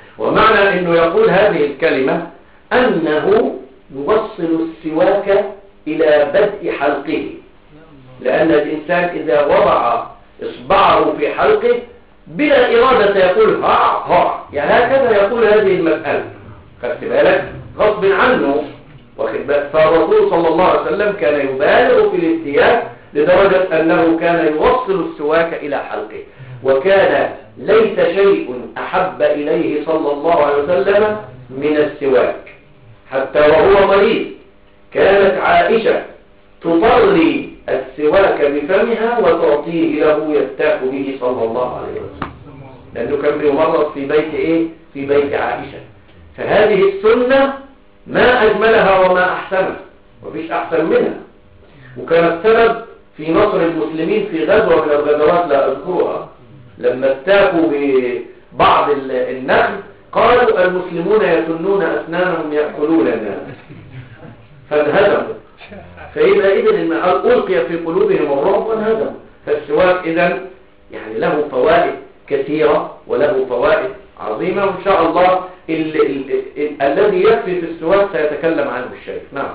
ومعنى أنه يقول هذه الكلمة أنه يوصل السواك إلى بدء حلقه، لأن الإنسان إذا وضع إصبعه في حلقه بلا إرادة يقول ها، يعني هكذا يقول هذه المسألة، خدت بالك غصب عنه، واخد بالك. فالرسول صلى الله عليه وسلم كان يبالغ في الاستياك لدرجة أنه كان يوصل السواك إلى حلقه، وكان ليس شيء أحب إليه صلى الله عليه وسلم من السواك. حتى وهو مريض كانت عائشة تطري السواك بفمها وتعطيه له يستاك به صلى الله عليه وسلم، لأنه كان بيمرض في بيت إيه؟ في بيت عائشة. فهذه السنة ما أجملها وما أحسنها، وفيش أحسن منها، وكانت سبب في نصر المسلمين في غزوة من الغزوات لا أذكرها، لما استاكوا ببعض النخل قالوا المسلمون يسنون أسنانهم يأكلون الناس فانهزموا. فإذا إذن ألقي في قلوبهم الرعب وانهزموا. فالسواك إذن يعني له فوائد كثيرة وله فوائد عظيمة، وإن شاء الله الذي يكفي في السواك سيتكلم عنه الشيخ. نعم.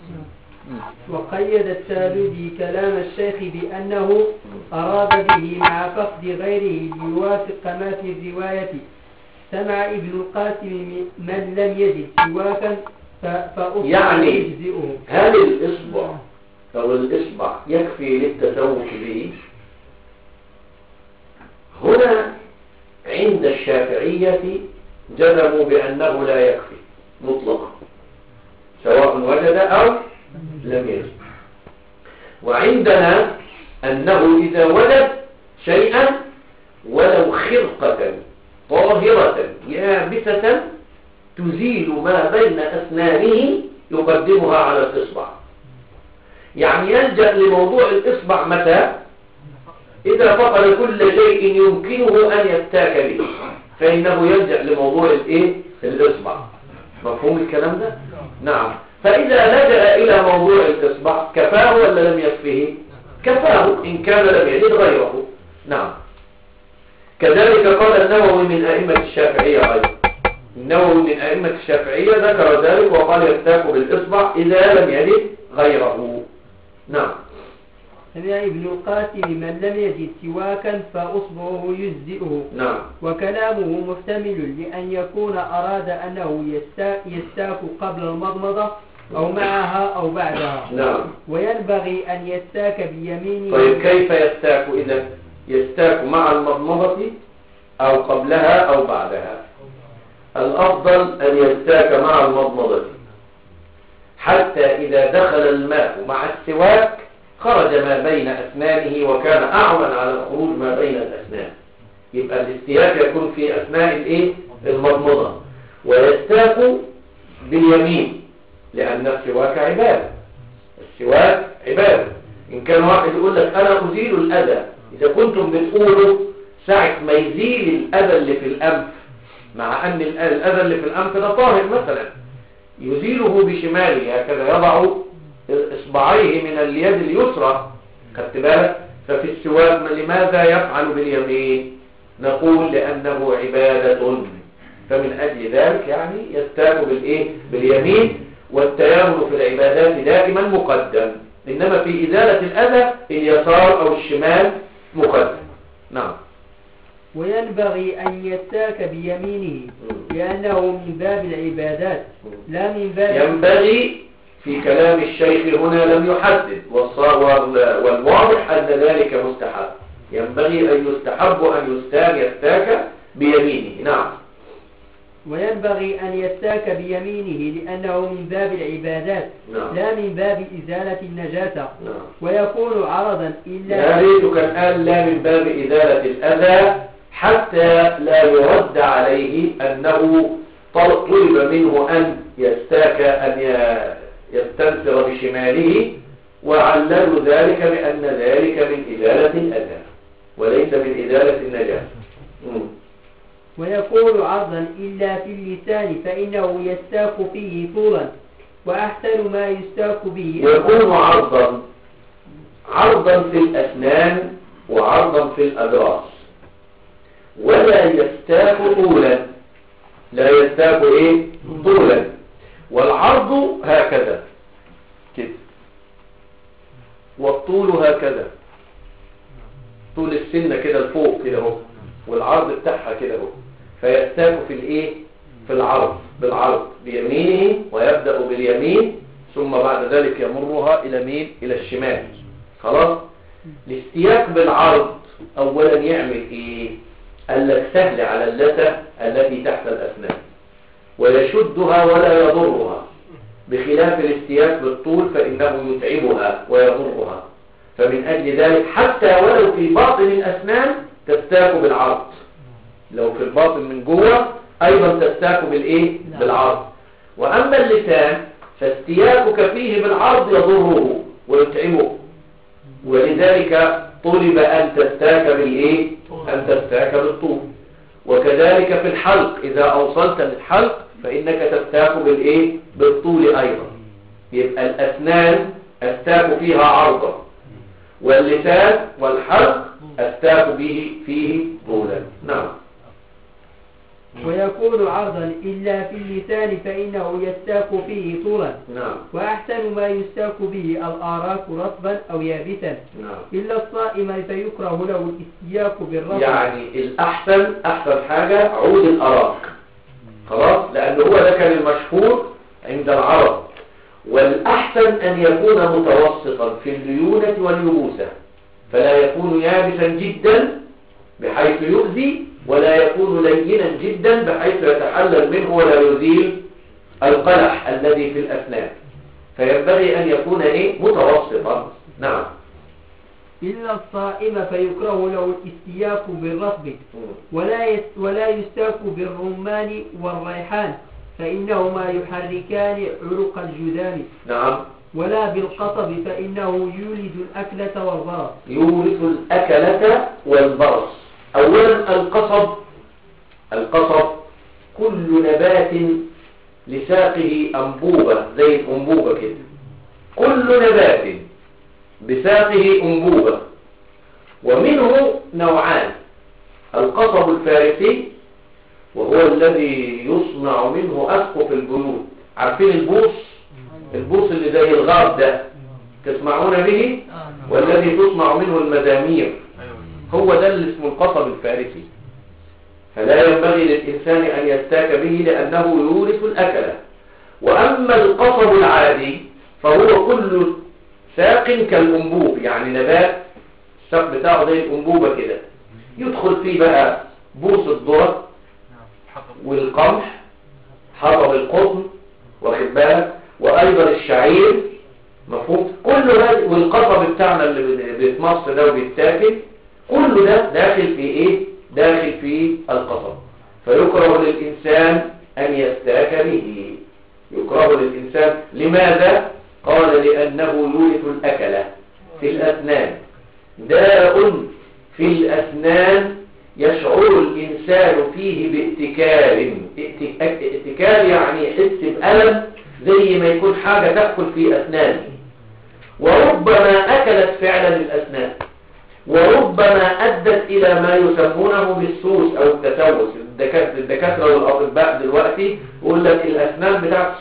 وقيد التالودي كلام الشيخ بأنه أراد به مع فقد غيره ليوافق ما في الرواية. سمع ابن القاسم من لم يجد سواكا فأصبح يعني يجزئه. هل الإصبع أو الإصبع يكفي للتسوق به؟ هنا عند الشافعية جزموا بأنه لا يكفي مطلقا سواء وجد أو لم يجد، وعندنا أنه إذا وجد شيئا ولو خرقة طاهرة يابسة تزيل ما بين أسنانه يقدمها على الإصبع. يعني يلجأ لموضوع الإصبع متى؟ إذا فقد كل شيء يمكنه أن يستاك به فإنه يلجأ لموضوع الإصبع. مفهوم الكلام ده؟ نعم. فإذا لجأ إلى موضوع الإصبع كفاه ولا لم يكفيه؟ كفاه إن كان لم يجد غيره. نعم. كذلك قال النووي من أئمة الشافعية أيضا. النووي من أئمة الشافعية ذكر ذلك وقال يستاك بالإصبع إذا لم يجد غيره. نعم. سمع ابن القاسم من لم يجد سواكا فأصبعه يجزئه. نعم. وكلامه محتمل لأن يكون أراد أنه يستاك قبل المضمضة أو معها أو بعدها. نعم. وينبغي أن يستاك بيمينه. طيب كيف يستاك إذا؟ يستاك مع المضمضة أو قبلها أو بعدها؟ الأفضل أن يستاك مع المضمضة حتى إذا دخل الماء مع السواك خرج ما بين أسنانه وكان أعون على الخروج ما بين الأسنان. يبقى الاستياك يكون في أثناء المضمضة، ويستاك باليمين لأن السواك عبادة. السواك عبادة. إن كان واحد يقول لك أنا أزيل الأذى، إذا كنتم بتقولوا ساعة ما يزيل الأذى اللي في الأنف، مع أن الأذى اللي في الأنف ده طاهر مثلا، يزيله بشماله هكذا، يضع إصبعيه من اليد اليسرى، خدت بالك؟ ففي السواك لماذا يفعل باليمين؟ نقول لأنه عبادة، فمن أجل ذلك يعني يستاك باليمين. والتيامن في العبادات دائما مقدم، إنما في إزالة الأذى اليسار أو الشمال مقدم. نعم. وينبغي أن يستاك بيمينه لأنه من باب العبادات لا من باب. ينبغي في كلام الشيخ هنا لم يحدد، والواضح أن ذلك مستحب. ينبغي أن يستحب أن يستاك بيمينه. نعم. وينبغي أن يستاك بيمينه لأنه من باب العبادات. نعم. لا من باب إزالة النجاسة. نعم. ويكون عرضا إلا يا ريت كان قال لا من باب إزالة الأذى حتى لا يرد عليه أنه طلب منه أن يستاك أن يستنفر بشماله، وعللوا ذلك بأن ذلك من إزالة الأذى وليس من إزالة النجاسة. ويكون عرضا إلا في اللسان فإنه يستاك فيه طولا، وأحسن ما يستاك به يكون عرضا في الأسنان وعرضا في الأدراس، ولا يستاك طولا. لا يستاك طولا. والعرض هكذا كده، والطول هكذا، طول السنة كده لفوق كده اهو، والعرض بتاعها كده اهو، فيستاك في الايه؟ في العرض، بالعرض بيمينه، ويبدأ باليمين ثم بعد ذلك يمرها الى مين؟ الى الشمال. خلاص؟ الاستياك بالعرض اولا يعمل ايه؟ قال لك سهل على اللثة التي تحت الاسنان، ويشدها ولا يضرها، بخلاف الاستياك بالطول فانه يتعبها ويضرها. فمن اجل ذلك حتى ولو في باطن الاسنان تستاك بالعرض، لو في الباطن من جوه ايضا تستاك بالايه؟ بالعرض. واما اللسان فاستياكك فيه بالعرض يضره ويتعبه، ولذلك طلب ان تستاك بالايه؟ ان تستاك بالطول. وكذلك في الحلق اذا اوصلت للحلق فانك تستاك بالايه؟ بالطول ايضا. يبقى الاسنان استاك فيها عرضا، واللسان والحلق استاك به فيه طولا. نعم. ويكون عرضا إلا في اللسان فإنه يستاك فيه طولا. نعم. وأحسن ما يستاك به الآراك رطبا أو يابسا. نعم. إلا الصائم فيكره له الاستياك بالرطب. يعني الأحسن، أحسن حاجة عود الأراك، خلاص، لأن هو ده كان المشهور عند العرب. والأحسن أن يكون متوسطا في الليونة واليبوسة، فلا يكون يابسا جدا بحيث يؤذي، ولا يكون لينا جدا بحيث يتحلل منه ولا يزيل القلح الذي في الأسنان. فينبغي أن يكون متوسطا. نعم. إلا الصائم فيكره له الاستياك بالرطب، ولا يستاك بالرمان والريحان فإنهما يحركان عروق الجذام. نعم. ولا بالقصب فإنه يولد الأكلة والبرص. يورث الأكلة والبرص. أولا القصب كل نبات لساقه أنبوبة زي الأنبوبة كده، كل نبات بساقه أنبوبة، ومنه نوعان: القصب الفارسي وهو الذي يصنع منه أسقف البيوت. عارفين البوص اللي زي الغاب ده تسمعون به، والذي تصنع منه المزامير، هو ده اللي اسمه القصب الفارسي. فلا ينبغي للإنسان أن يستاك به لأنه يورث الأكلة. وأما القصب العادي فهو كل ساق كالأنبوب، يعني نبات الساق بتاعه زي الأنبوبة كده، يدخل فيه بقى بوص الذرة والقمح، حطب القطن، واخد بالك، وأيضا الشعير، مفهوم؟ كل هذا، والقصب بتاعنا اللي بيتمص ده وبيتاكل، كل ده داخل في ايه؟ داخل في القصب. فيكره للإنسان أن يستاك به، يكره للإنسان. لماذا؟ قال لأنه يورث الأكلة في الأسنان. داء في الأسنان يشعر الإنسان فيه باتكال. اتكال يعني يحس بألم زي ما يكون حاجة تأكل في أسنانه، وربما أكلت فعلا الأسنان، وربما أدت إلى ما يسمونه بالسوس أو التسوس. الدكاترة والأطباء دلوقتي يقول لك الأسنان بتاعت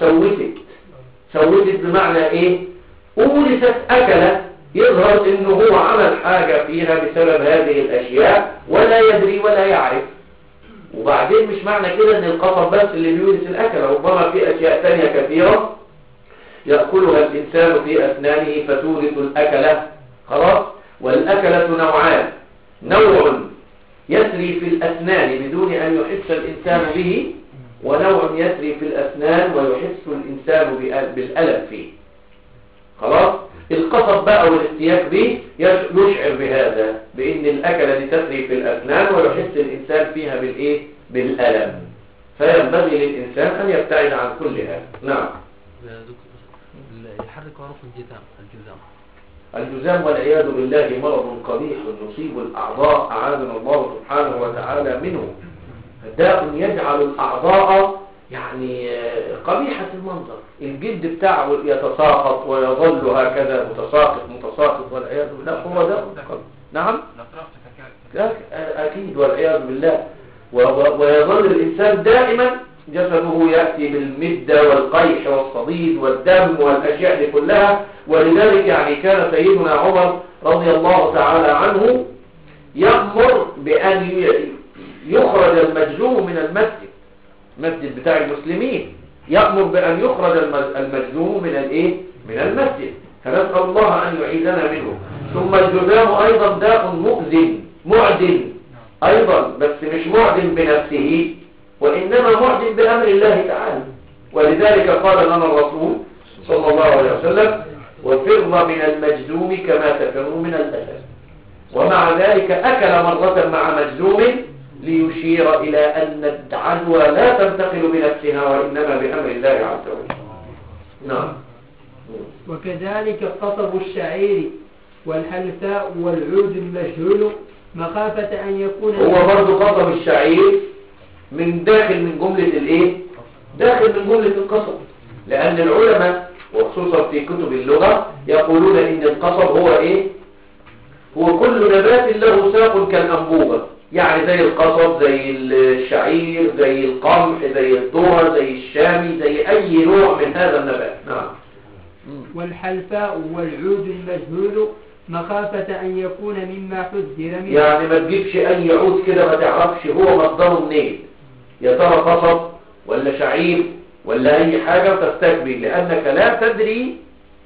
سوست بمعنى إيه؟ أورثت أكلة، يظهر إنه هو عمل حاجة فيها بسبب هذه الأشياء ولا يدري ولا يعرف. وبعدين مش معنى كده إن القصب بس اللي بيورث الأكلة، ربما في أشياء تانية كثيرة يأكلها الإنسان في أسنانه فتورث الأكلة. خلاص؟ والأكلة نوعان: نوع يسري في الأسنان بدون أن يحس الإنسان به، ونوع يسري في الأسنان ويحس الإنسان بالألم فيه. خلاص؟ القصب بقى والاستياك به يشعر بهذا، بأن الأكلة دي تسري في الأسنان ويحس الإنسان فيها بالألم. فينبغي للإنسان أن يبتعد عن كل هذا. نعم. يحرك عروق الجذام والعياذ بالله مرض قبيح يصيب الأعضاء، أعاذنا الله سبحانه وتعالى منه. داء يجعل الأعضاء يعني قبيحة المنظر، الجلد بتاعه يتساقط ويظل هكذا متساقط والعياذ بالله. هو ده. نعم. أكيد والعياذ بالله. ويظل الإنسان دائما جسده يأتي بالمدة والقيح والصديد والدم والأشياء دي كلها. ولذلك يعني كان سيدنا عمر رضي الله تعالى عنه يأمر بأن يخرج المجذوم من المسجد بتاع المسلمين، يأمر بأن يخرج المجذوم من المسجد. فنسأل الله أن يعيذنا منه. ثم الجذام أيضا داء معدن أيضا، بس مش معدن بنفسه، وإنما معدن بأمر الله تعالى. ولذلك قال لنا الرسول صلى الله عليه وسلم: وفر من المجذوم كما تفر من الأسد. ومع ذلك أكل مرة مع مجذوم ليشير إلى أن العدوى لا تنتقل بنفسها وإنما بأمر الله عز وجل. نعم. وكذلك قصب الشعير والحلفاء والعود المجهول مخافة أن يكون هو برضو قصب الشعير من جملة داخل من جملة القصب، لأن العلماء وخصوصا في كتب اللغة يقولون إن القصب هو كل نبات له ساق كالأنبوبة، يعني زي القصب، زي الشعير، زي القمح، زي الذرة، زي الشامي، زي أي نوع من هذا النبات. نعم. والحلفاء والعود المجهول مخافة أن يكون مما حذر منه، يعني ما تجيبش أي عود كده ما تعرفش هو مصدره منين، يا ترى قصب ولا شعير ولا أي حاجة، وتستكبر لأنك لا تدري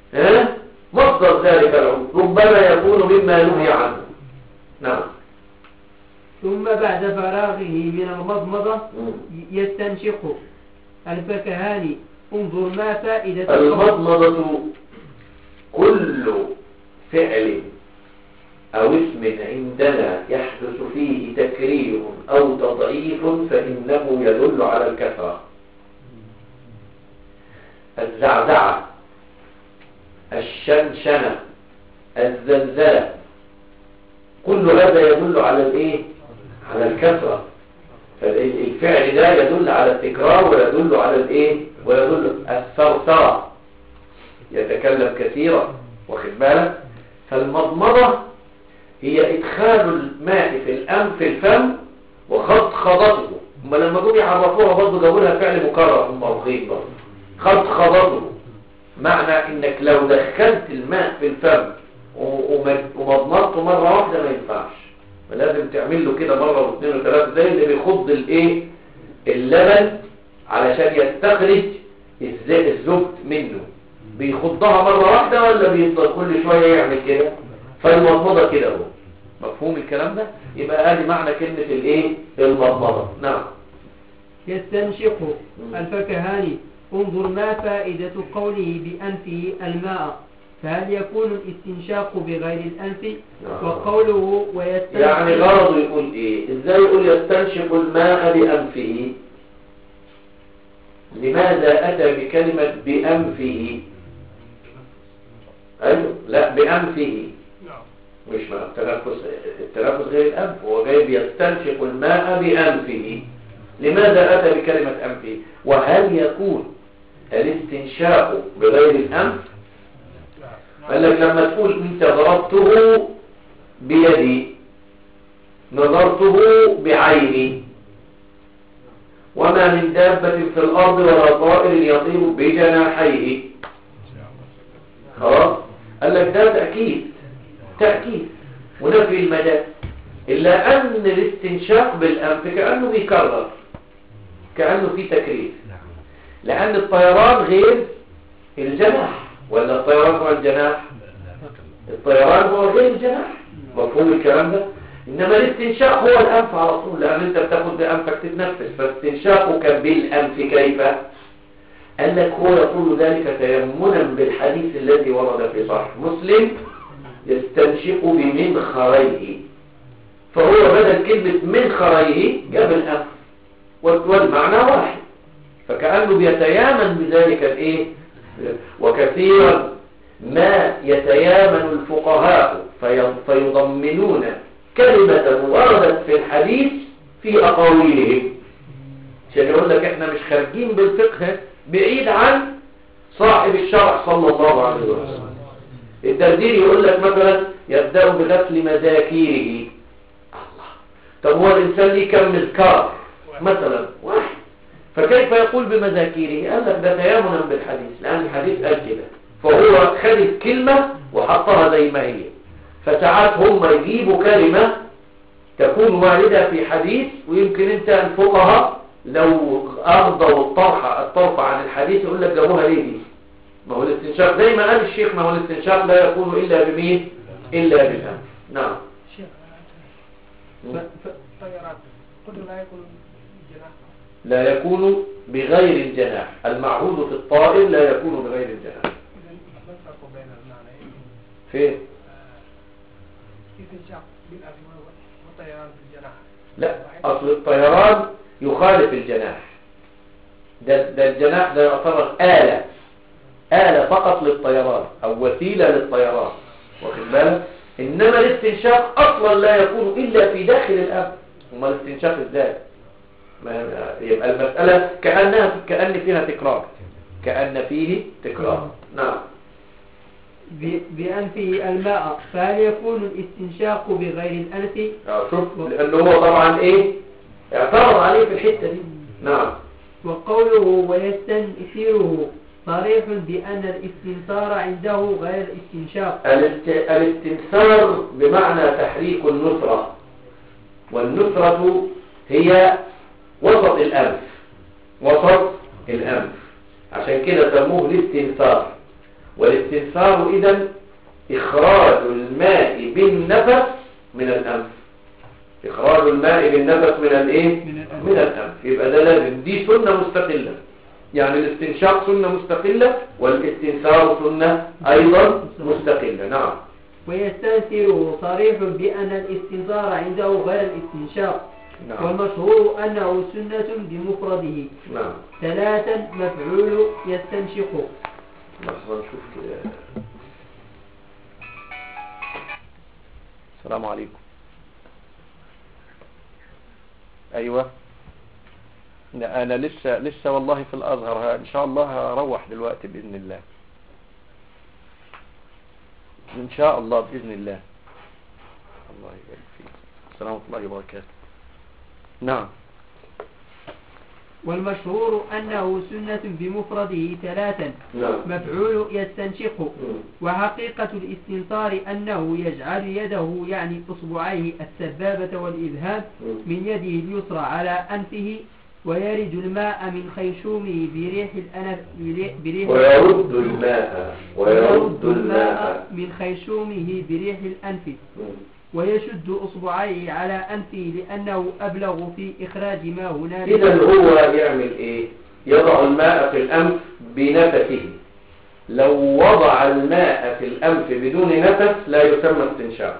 مصدر ذلك العود، ربما يكون مما نهي عنه. نعم. ثم بعد فراغه من المضمضة يستنشق. الفكهاني: انظر ما فائدة المضمضة كل فعل أو اسم عندنا يحدث فيه تكرير أو تضعيف فإنه يدل على الكثرة. الزعزعة، الشنشنة، الزلزلة، كل هذا يدل على على الكثرة. فالفعل ده يدل على التكرار ويدل على ويدل الثرثرة، يتكلم كثيرا، واخد بالك. فالمضمضة هي إدخال الماء في الفم وخضخضته. هم لما جم يعرفوها برضه جابوا لها فعل مكرر، هم واخدين برضه خضخضته، معنى انك لو دخلت الماء في الفم ومضمضته مرة واحدة ما ينفعش، فلازم تعمل له كده مرة واثنين وثلاثة، زي اللي بيخض اللبن علشان يستخرج الزبد منه، بيخضها مرة واحدة ولا بيفضل كل شوية يعمل كده؟ فالمضمضة كده هو. مفهوم الكلام ده؟ يبقى ادي معنى كلمة المضمضة. نعم. يستنشق. الفكهاني: انظر ما فائدة قوله بأنفه الماء، فهل يكون الاستنشاق بغير الأنف؟ وقوله ويستنشق، يعني غرضه يقول ازاي يقول يستنشق الماء بأنفه؟ لماذا أتى بكلمة بأنفه؟ أيوه، لا بأنفه، مش مع التنفس غير الأنف، هو جاي يستنشق الماء بأنفه. لماذا أتى بكلمة أنفه؟ وهل يكون الاستنشاق بغير الأنف؟ قال لك لما تقول انت ضربته بيدي، نظرته بعيني، وما من دابة في الأرض ولا طائر يطير بجناحيه، خلاص؟ قال لك ده تأكيد ونفي المجال، إلا أن الاستنشاق بالأنف كأنه بيكرر، كأنه في تكرير، لأن الطيران غير الجناح، ولا الطيران هو الجناح؟ الطيران هو غير الجناح. مفهوم الكلام ده؟ إنما الاستنشاق هو الأنف على طول، لأن أنت بتاخد بأنفك تتنفس، فاستنشاقك بالأنف كيف؟ قال لك هو يقول ذلك تيمنا بالحديث الذي ورد في صحيح مسلم: يستنشق بمنخريه، فهو بدل كلمة منخريه جاب الأنف، والمعنى واحد، فكأنه بيتيامن بذلك وكثيرا ما يتيامن الفقهاء فيضمنون كلمة وردت في الحديث في أقاويلهم، عشان يقول لك احنا مش خارجين بالفقه بعيد عن صاحب الشرع صلى الله عليه وسلم. الدردير يقول لك مثلا يبدأ بغسل مذاكيره. الله، طب هو الإنسان ليه كم مذكار؟ مثلا واحد، فكيف يقول بمذاكيره؟ قال لك ده تيامنا بالحديث، لأن الحديث قال كده، فهو خد الكلمة وحطها زي ما هي. فساعات هم يجيبوا كلمة تكون واردة في حديث، ويمكن انت الفقهاء لو أرضوا الطرف عن الحديث يقول لك جابوها ليه دي؟ ما هو الاستنشاق زي ما قال الشيخ، ما هو الاستنشاق لا يكون إلا بمين؟ إلا بالأنف. نعم. شيخ طيارات قدر لا يكون جناح. لا يكون بغير الجناح، المعهود في الطائر لا يكون بغير الجناح. إذا ما الفرق بين المعنيين؟ فين؟ استنشاق بالأنف والطيران بالجناح. لا، أصل الطيران يخالف الجناح. ده الجناح ده يعتبر آلة فقط للطيران أو وسيلة للطيران، واخد بالك؟ إنما الاستنشاق أصلا لا يكون إلا في داخل الأنف. وما الاستنشاق إزاي؟ يبقى المسألة كأن فيها تكرار، كأن فيه تكرار. نعم. بأنفه الماء، فهل يكون الاستنشاق بغير الأنف؟ شوف، لأنه هو طبعا إيه؟ اعترض عليه في الحتة دي. نعم. وقوله ويستنثره صريح بأن الاستنثار عنده غير الاستنشاق. الاستنثار بمعنى تحريك النثرة، والنثرة هي وسط الأنف، عشان كده سموه الاستنثار. والاستنثار إذن إخراج الماء بالنفس من الأنف، إخراج الماء بالنفس من الإيه؟ من الأنف. يبقى ده لازم، دي سنة مستقلة، يعني الاستنشاق سنة مستقلة والاستنثار سنة أيضا مستقلة. نعم. ويستنثره صريح بأن الاستنثار عنده غير الاستنشاق. نعم. والمشهور أنه سنة بمفرده. نعم. 3 مفعول يستنشق. لحظة نشوف كده. السلام عليكم. أيوة. أنا لسه والله في الأزهر، إن شاء الله هروح دلوقتي بإذن الله، إن شاء الله بإذن الله. الله يبارك فيك. السلام عليكم ورحمة الله وبركاته. نعم. والمشهور أنه سنة بمفرده 3 مفعول يستنشق. وحقيقة الاستنثار أنه يجعل يده يعني أصبعيه السبابة والإبهام من يده اليسرى على أنفه، ويرد الماء من خيشومه بريح الأنف ويرد الماء من خيشومه بريح الأنف، ويشد أصبعيه على أنفه لأنه أبلغ في إخراج ما هنالك. إذا هو يعمل إيه؟ يضع الماء في الأنف بنفسه. لو وضع الماء في الأنف بدون نفس لا يسمى استنشاق.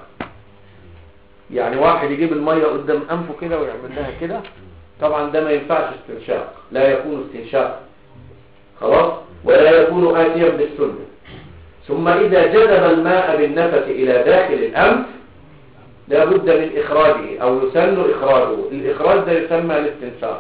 يعني واحد يجيب المية قدام أنفه كده ويعمل لها كده، طبعا ده ما ينفعش استنشاق، لا يكون استنشاق خلاص، ولا يكون آتيا بالسنة. ثم إذا جذب الماء بالنفس إلى داخل الأنف لا بد من إخراجه أو يسن إخراجه. الإخراج ده يسمى الاستنشاق.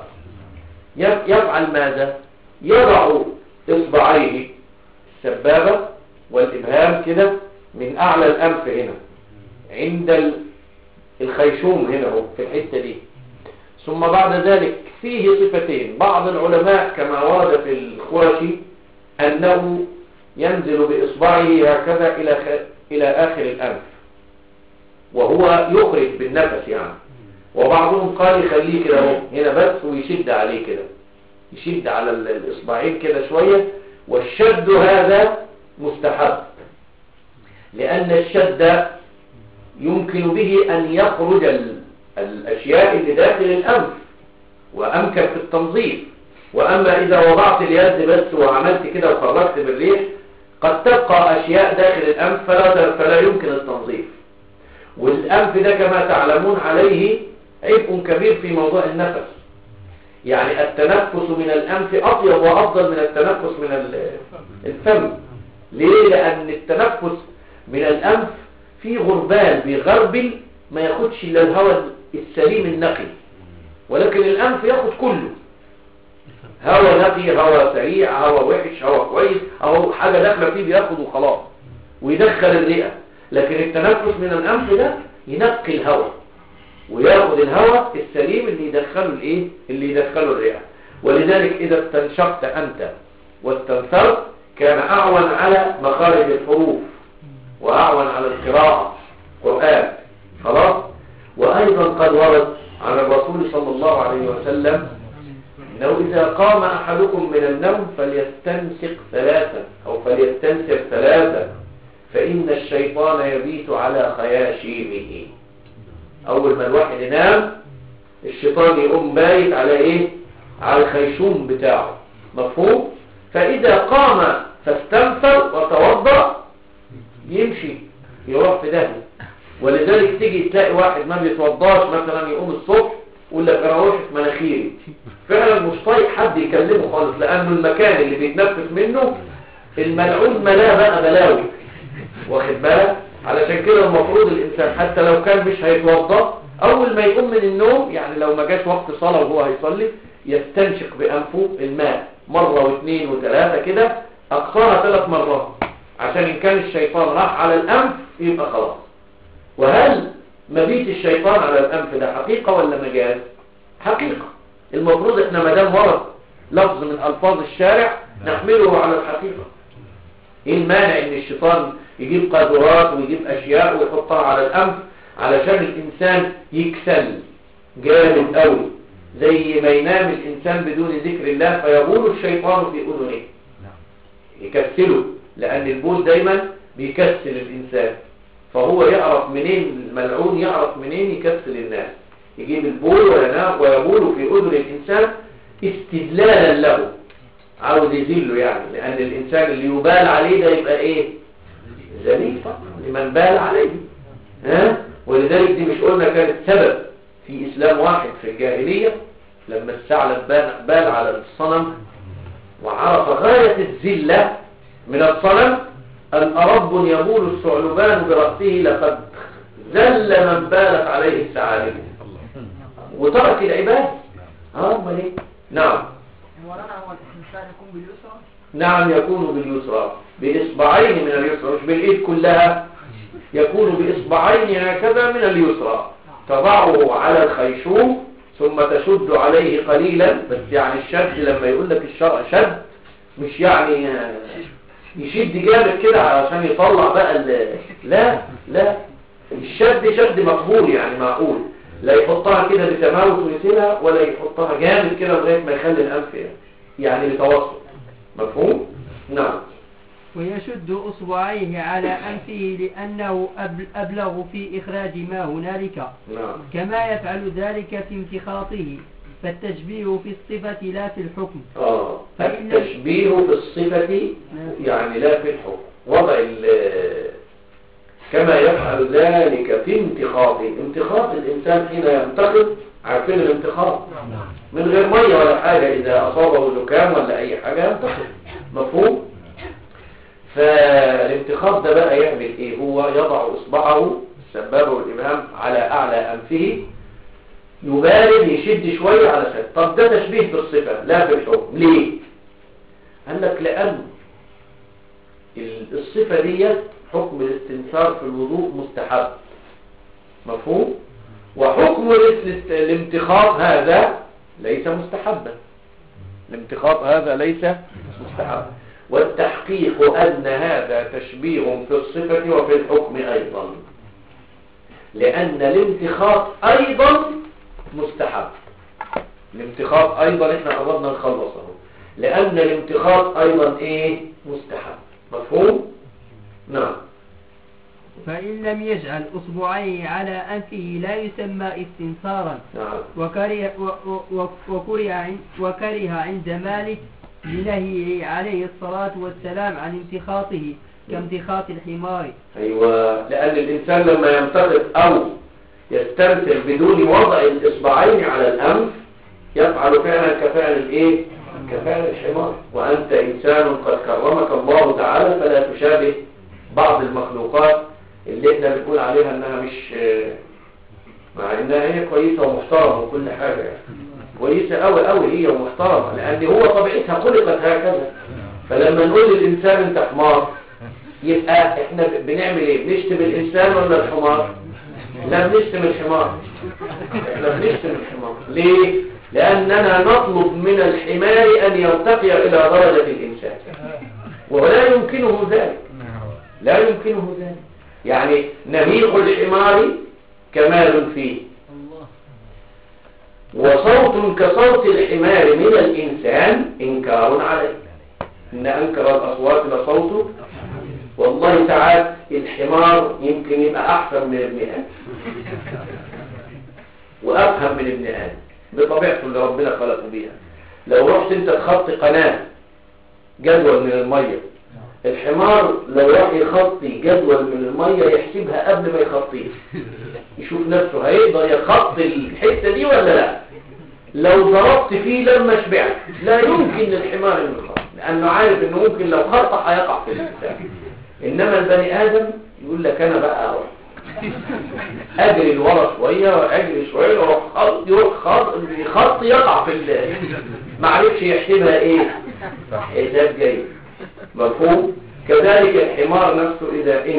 يفعل ماذا؟ يضع إصبعيه السبابة والإبهام كده من أعلى الأنف هنا عند الخيشوم هنا في الحتة دي. ثم بعد ذلك فيه صفتين، بعض العلماء كما ورد في الخرشي أنه ينزل بإصبعه هكذا إلى آخر الأنف وهو يخرج بالنفس يعني، وبعضهم قال يخليه كده اهو هنا بس ويشد عليه كده، يشد على الإصبعين كده شوية. والشد هذا مستحب، لأن الشد يمكن به أن يخرج الأشياء اللي داخل الأنف وأمكن في التنظيف. وأما إذا وضعت اليد بس وعملت كده وخرجت بالريح قد تبقى أشياء داخل الأنف فلا يمكن التنظيف. والأنف ده كما تعلمون عليه عبء كبير في موضوع النفس، يعني التنفس من الأنف أطيب وأفضل من التنفس من الفم. ليه؟ لأن التنفس من الأنف فيه غربال بيغربل ما ياخدش إلا الهواء السليم النقي، ولكن الأنف ياخد كله، هواء نقي، هواء سريع، هواء وحش، هواء كويس، أو حاجة داخله فيه بياخد وخلاص ويدخل الرئة. لكن التنفس من الأنف ده ينقي الهواء وياخد الهواء السليم اللي يدخله الرئة. ولذلك إذا استنشقت أنت واستنثرت كان أعون على مخارج الحروف وأعون على القراءة قرآن. خلاص. وأيضا قد ورد عن الرسول صلى الله عليه وسلم إنه إذا قام أحدكم من النوم فليستنسق 3 أو فليستنسر 3 فإن الشيطان يبيت على خياشيمه. أول ما الواحد ينام الشيطان يقوم بايت على إيه؟ على الخيشوم بتاعه. مفهوم؟ فإذا قام فاستنفر وتوضأ يمشي يروح في دهنه. ولذلك تيجي تلاقي واحد ما بيتوضاش مثلا يقوم الصبح يقول لك انا روحي في مناخيري، فعلا مش طايق حد يكلمه خالص، لانه المكان اللي بيتنفس منه الملعون ملاه بقى بلاوي. واخد بالك؟ علشان كده المفروض الانسان حتى لو كان مش هيتوضا اول ما يقوم من النوم، يعني لو ما جاش وقت صلاه وهو هيصلي، يستنشق بانفه الماء مرة واثنين وثلاثة كده، اقصاها 3 مرات، عشان ان كان الشيطان راح على الانف يبقى خلاص. وهل مبيت الشيطان على الانف ده حقيقة ولا مجاز؟ حقيقة. المفروض احنا ما دام ورد لفظ من الفاظ الشارع نحمله على الحقيقة. ايه المانع ان الشيطان يجيب قاذورات ويجيب اشياء ويحطها على الانف علشان الانسان يكسل جامد قوي، زي ما ينام الانسان بدون ذكر الله فيبول الشيطان في اذنه، يكسله، لان البول دايما بيكسل الانسان، فهو يعرف منين الملعون، يعرف منين يكسل الناس، يجيب البول وينام ويبول في اذن الانسان استدلالا له، عاوز يذله يعني، لان الانسان اللي يبال عليه ده يبقى ايه؟ ذليل لمن بال عليه. ولذلك دي مش قلنا كانت سبب في اسلام واحد في الجاهلية لما الثعلب بال على الصنم وعرف غاية الذلة من الصنم، أن أرب يبول الثعلبان برأسه لقد ذل من بالت عليه الثعالب، وترك العباد. امال ايه؟ نعم. ورانا هو الاستنشاق يكون باليسرى؟ نعم يكون باليسرى، بإصبعين من اليسرى، مش بالإيد كلها، يكون بإصبعين هكذا من اليسرى، تضعه على الخيشوم ثم تشد عليه قليلا، بس يعني الشد لما يقول لك الشرع شد مش يعني يشد جامد كده عشان يطلع بقى لا لا، الشد شد مقبول يعني معقول، لا يحطها كده بتماوت ويسيلها ولا يحطها جامد كده لغايه ما يخلي الانف يعني بتوسط. مفهوم؟ نعم. ويشد أصبعيه على أنفه لأنه أبلغ في إخراج ما هنالك. نعم. كما يفعل ذلك في امتخاطه، فالتشبيه في الصفة لا في الحكم. التشبيه في الصفة يعني لا في الحكم. وضع كما يفعل ذلك في امتخاطه. امتخاط الإنسان حين يمتخط، عارفين الامتخاط من غير مية ولا حاجة، إذا أصابه زكام ولا أي حاجة يمتخط. مفهوم؟ فالامتخاط ده بقى يعمل ايه؟ هو يضع اصبعه السبابه والابهام على اعلى انفه، يبالغ يشد شويه على شد. طب ده تشبيه بالصفه لا بالحكم. ليه؟ قال لك لان الصفه دي حكم الاستنثار في الوضوء مستحب. مفهوم؟ وحكم الامتخاط هذا ليس مستحبا. الامتخاط هذا ليس مستحبا، والتحقيق أن هذا تشبيه في الصفة وفي الحكم أيضا، لأن الامتخاط أيضا مستحب. الامتخاط أيضا احنا قررنا نخلصه، لأن الامتخاط أيضا ايه؟ مستحب. مفهوم؟ نعم. فإن لم يجعل أصبعيه على أنفه لا يسمى استنثارا. نعم. وكره عند مالك لنهيه عليه الصلاة والسلام عن امتخاطه كامتخاط الحمار. أيوة، لأن الإنسان لما يمتخط أو يستنثر بدون وضع الإصبعين على الأنف يفعل فعلا كفعل الإيه؟ كفعل الحمار. وأنت إنسان قد كرمك الله تعالى فلا تشابه بعض المخلوقات اللي احنا بنقول عليها انها مش، مع انها هي كويسة ومحترمة وكل حاجة يعني. كويسة قوي قوي هي ومحترمة، لان هو طبيعتها خلقت هكذا. فلما نقول للإنسان انت حمار يبقى احنا بنعمل ايه؟ بنشتم الإنسان ولا الحمار؟ لا، بنشتم الحمار. احنا بنشتم الحمار. ليه؟ لأننا نطلب من الحمار أن يرتقي إلى درجة الإنسان، ولا يمكنه ذلك، لا يمكنه ذلك. يعني نبيغ الحمار كمال فيه، وصوت كصوت الحمار من الإنسان إنكار عليه. إن أنكر الأصوات لصوته. والله تعالى الحمار يمكن يبقى أحسن من ابن آدم وأفهم من ابن آدم بطبيعته اللي ربنا خلقه بيها. لو رحت انت تخطي قناة جدول من المية، الحمار لو راح يخطي جدول من المية يحسبها قبل ما يخطيه، يشوف نفسه هيقدر يخطي الحتة دي ولا لا. لو ضربت فيه لما شبعت لا يمكن للحمار انه يخطي، لانه عارف انه ممكن لو خطأ هيقع في الانسان. انما البني ادم يقول لك انا بقى اروح اجري لورا شويه واجري شويه واروح يخط يقع في ما عرفش يحسبها ايه حساب جيد. مفهوم؟ كذلك الحمار نفسه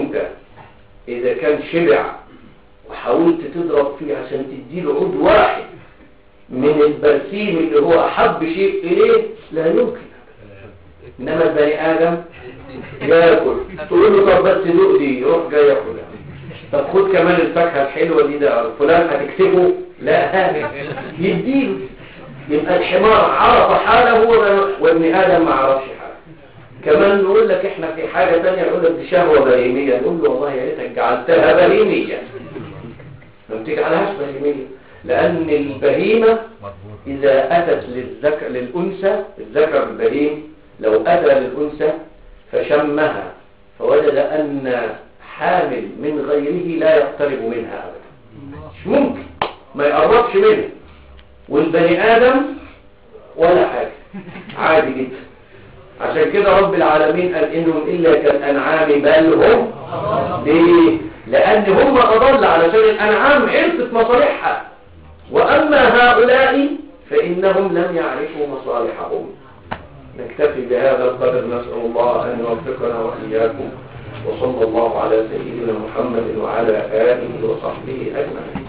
اذا كان شبع وحاولت تضرب فيه عشان تديله عود واحد من البرسيم اللي هو احب شيء اليه لا يمكن. انما البني ادم ياكل، تقول له طب بس دوق دي يروح جاي ياكلها. طب خد كمان الفاكهه الحلوه دي، ده فلان هتكسبه، لا يديله. يبقى الحمار عرف حاله وابن ادم ما عرفش حاله. كمان نقول لك احنا في حاجه ثانيه، نقول لك دي شهوه بهيميه، نقول له والله يا ريتك جعلتها بهيميه، ما تجعلهاش بهيميه. لان البهيمه اذا اتت للانثى، الذكر البهيم لو اتى للانثى فشمها فوجد ان حامل من غيره لا يقترب منها ابدا، مش ممكن ما يقربش منه. والبني ادم ولا حاجه، عادي جدا. عشان كده رب العالمين قال انهم الا كالانعام بل هم. ليه؟ لان هم اضل، علشان الانعام عرفت مصالحها، واما هؤلاء فانهم لم يعرفوا مصالحهم. نكتفي بهذا القدر، نسأل الله أن يوفقنا وإياكم، وصلى الله على سيدنا محمد وعلى آله وصحبه أجمعين.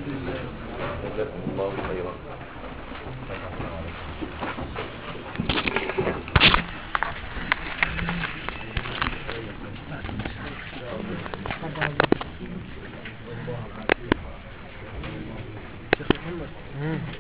جزاكم الله خيرا. محمد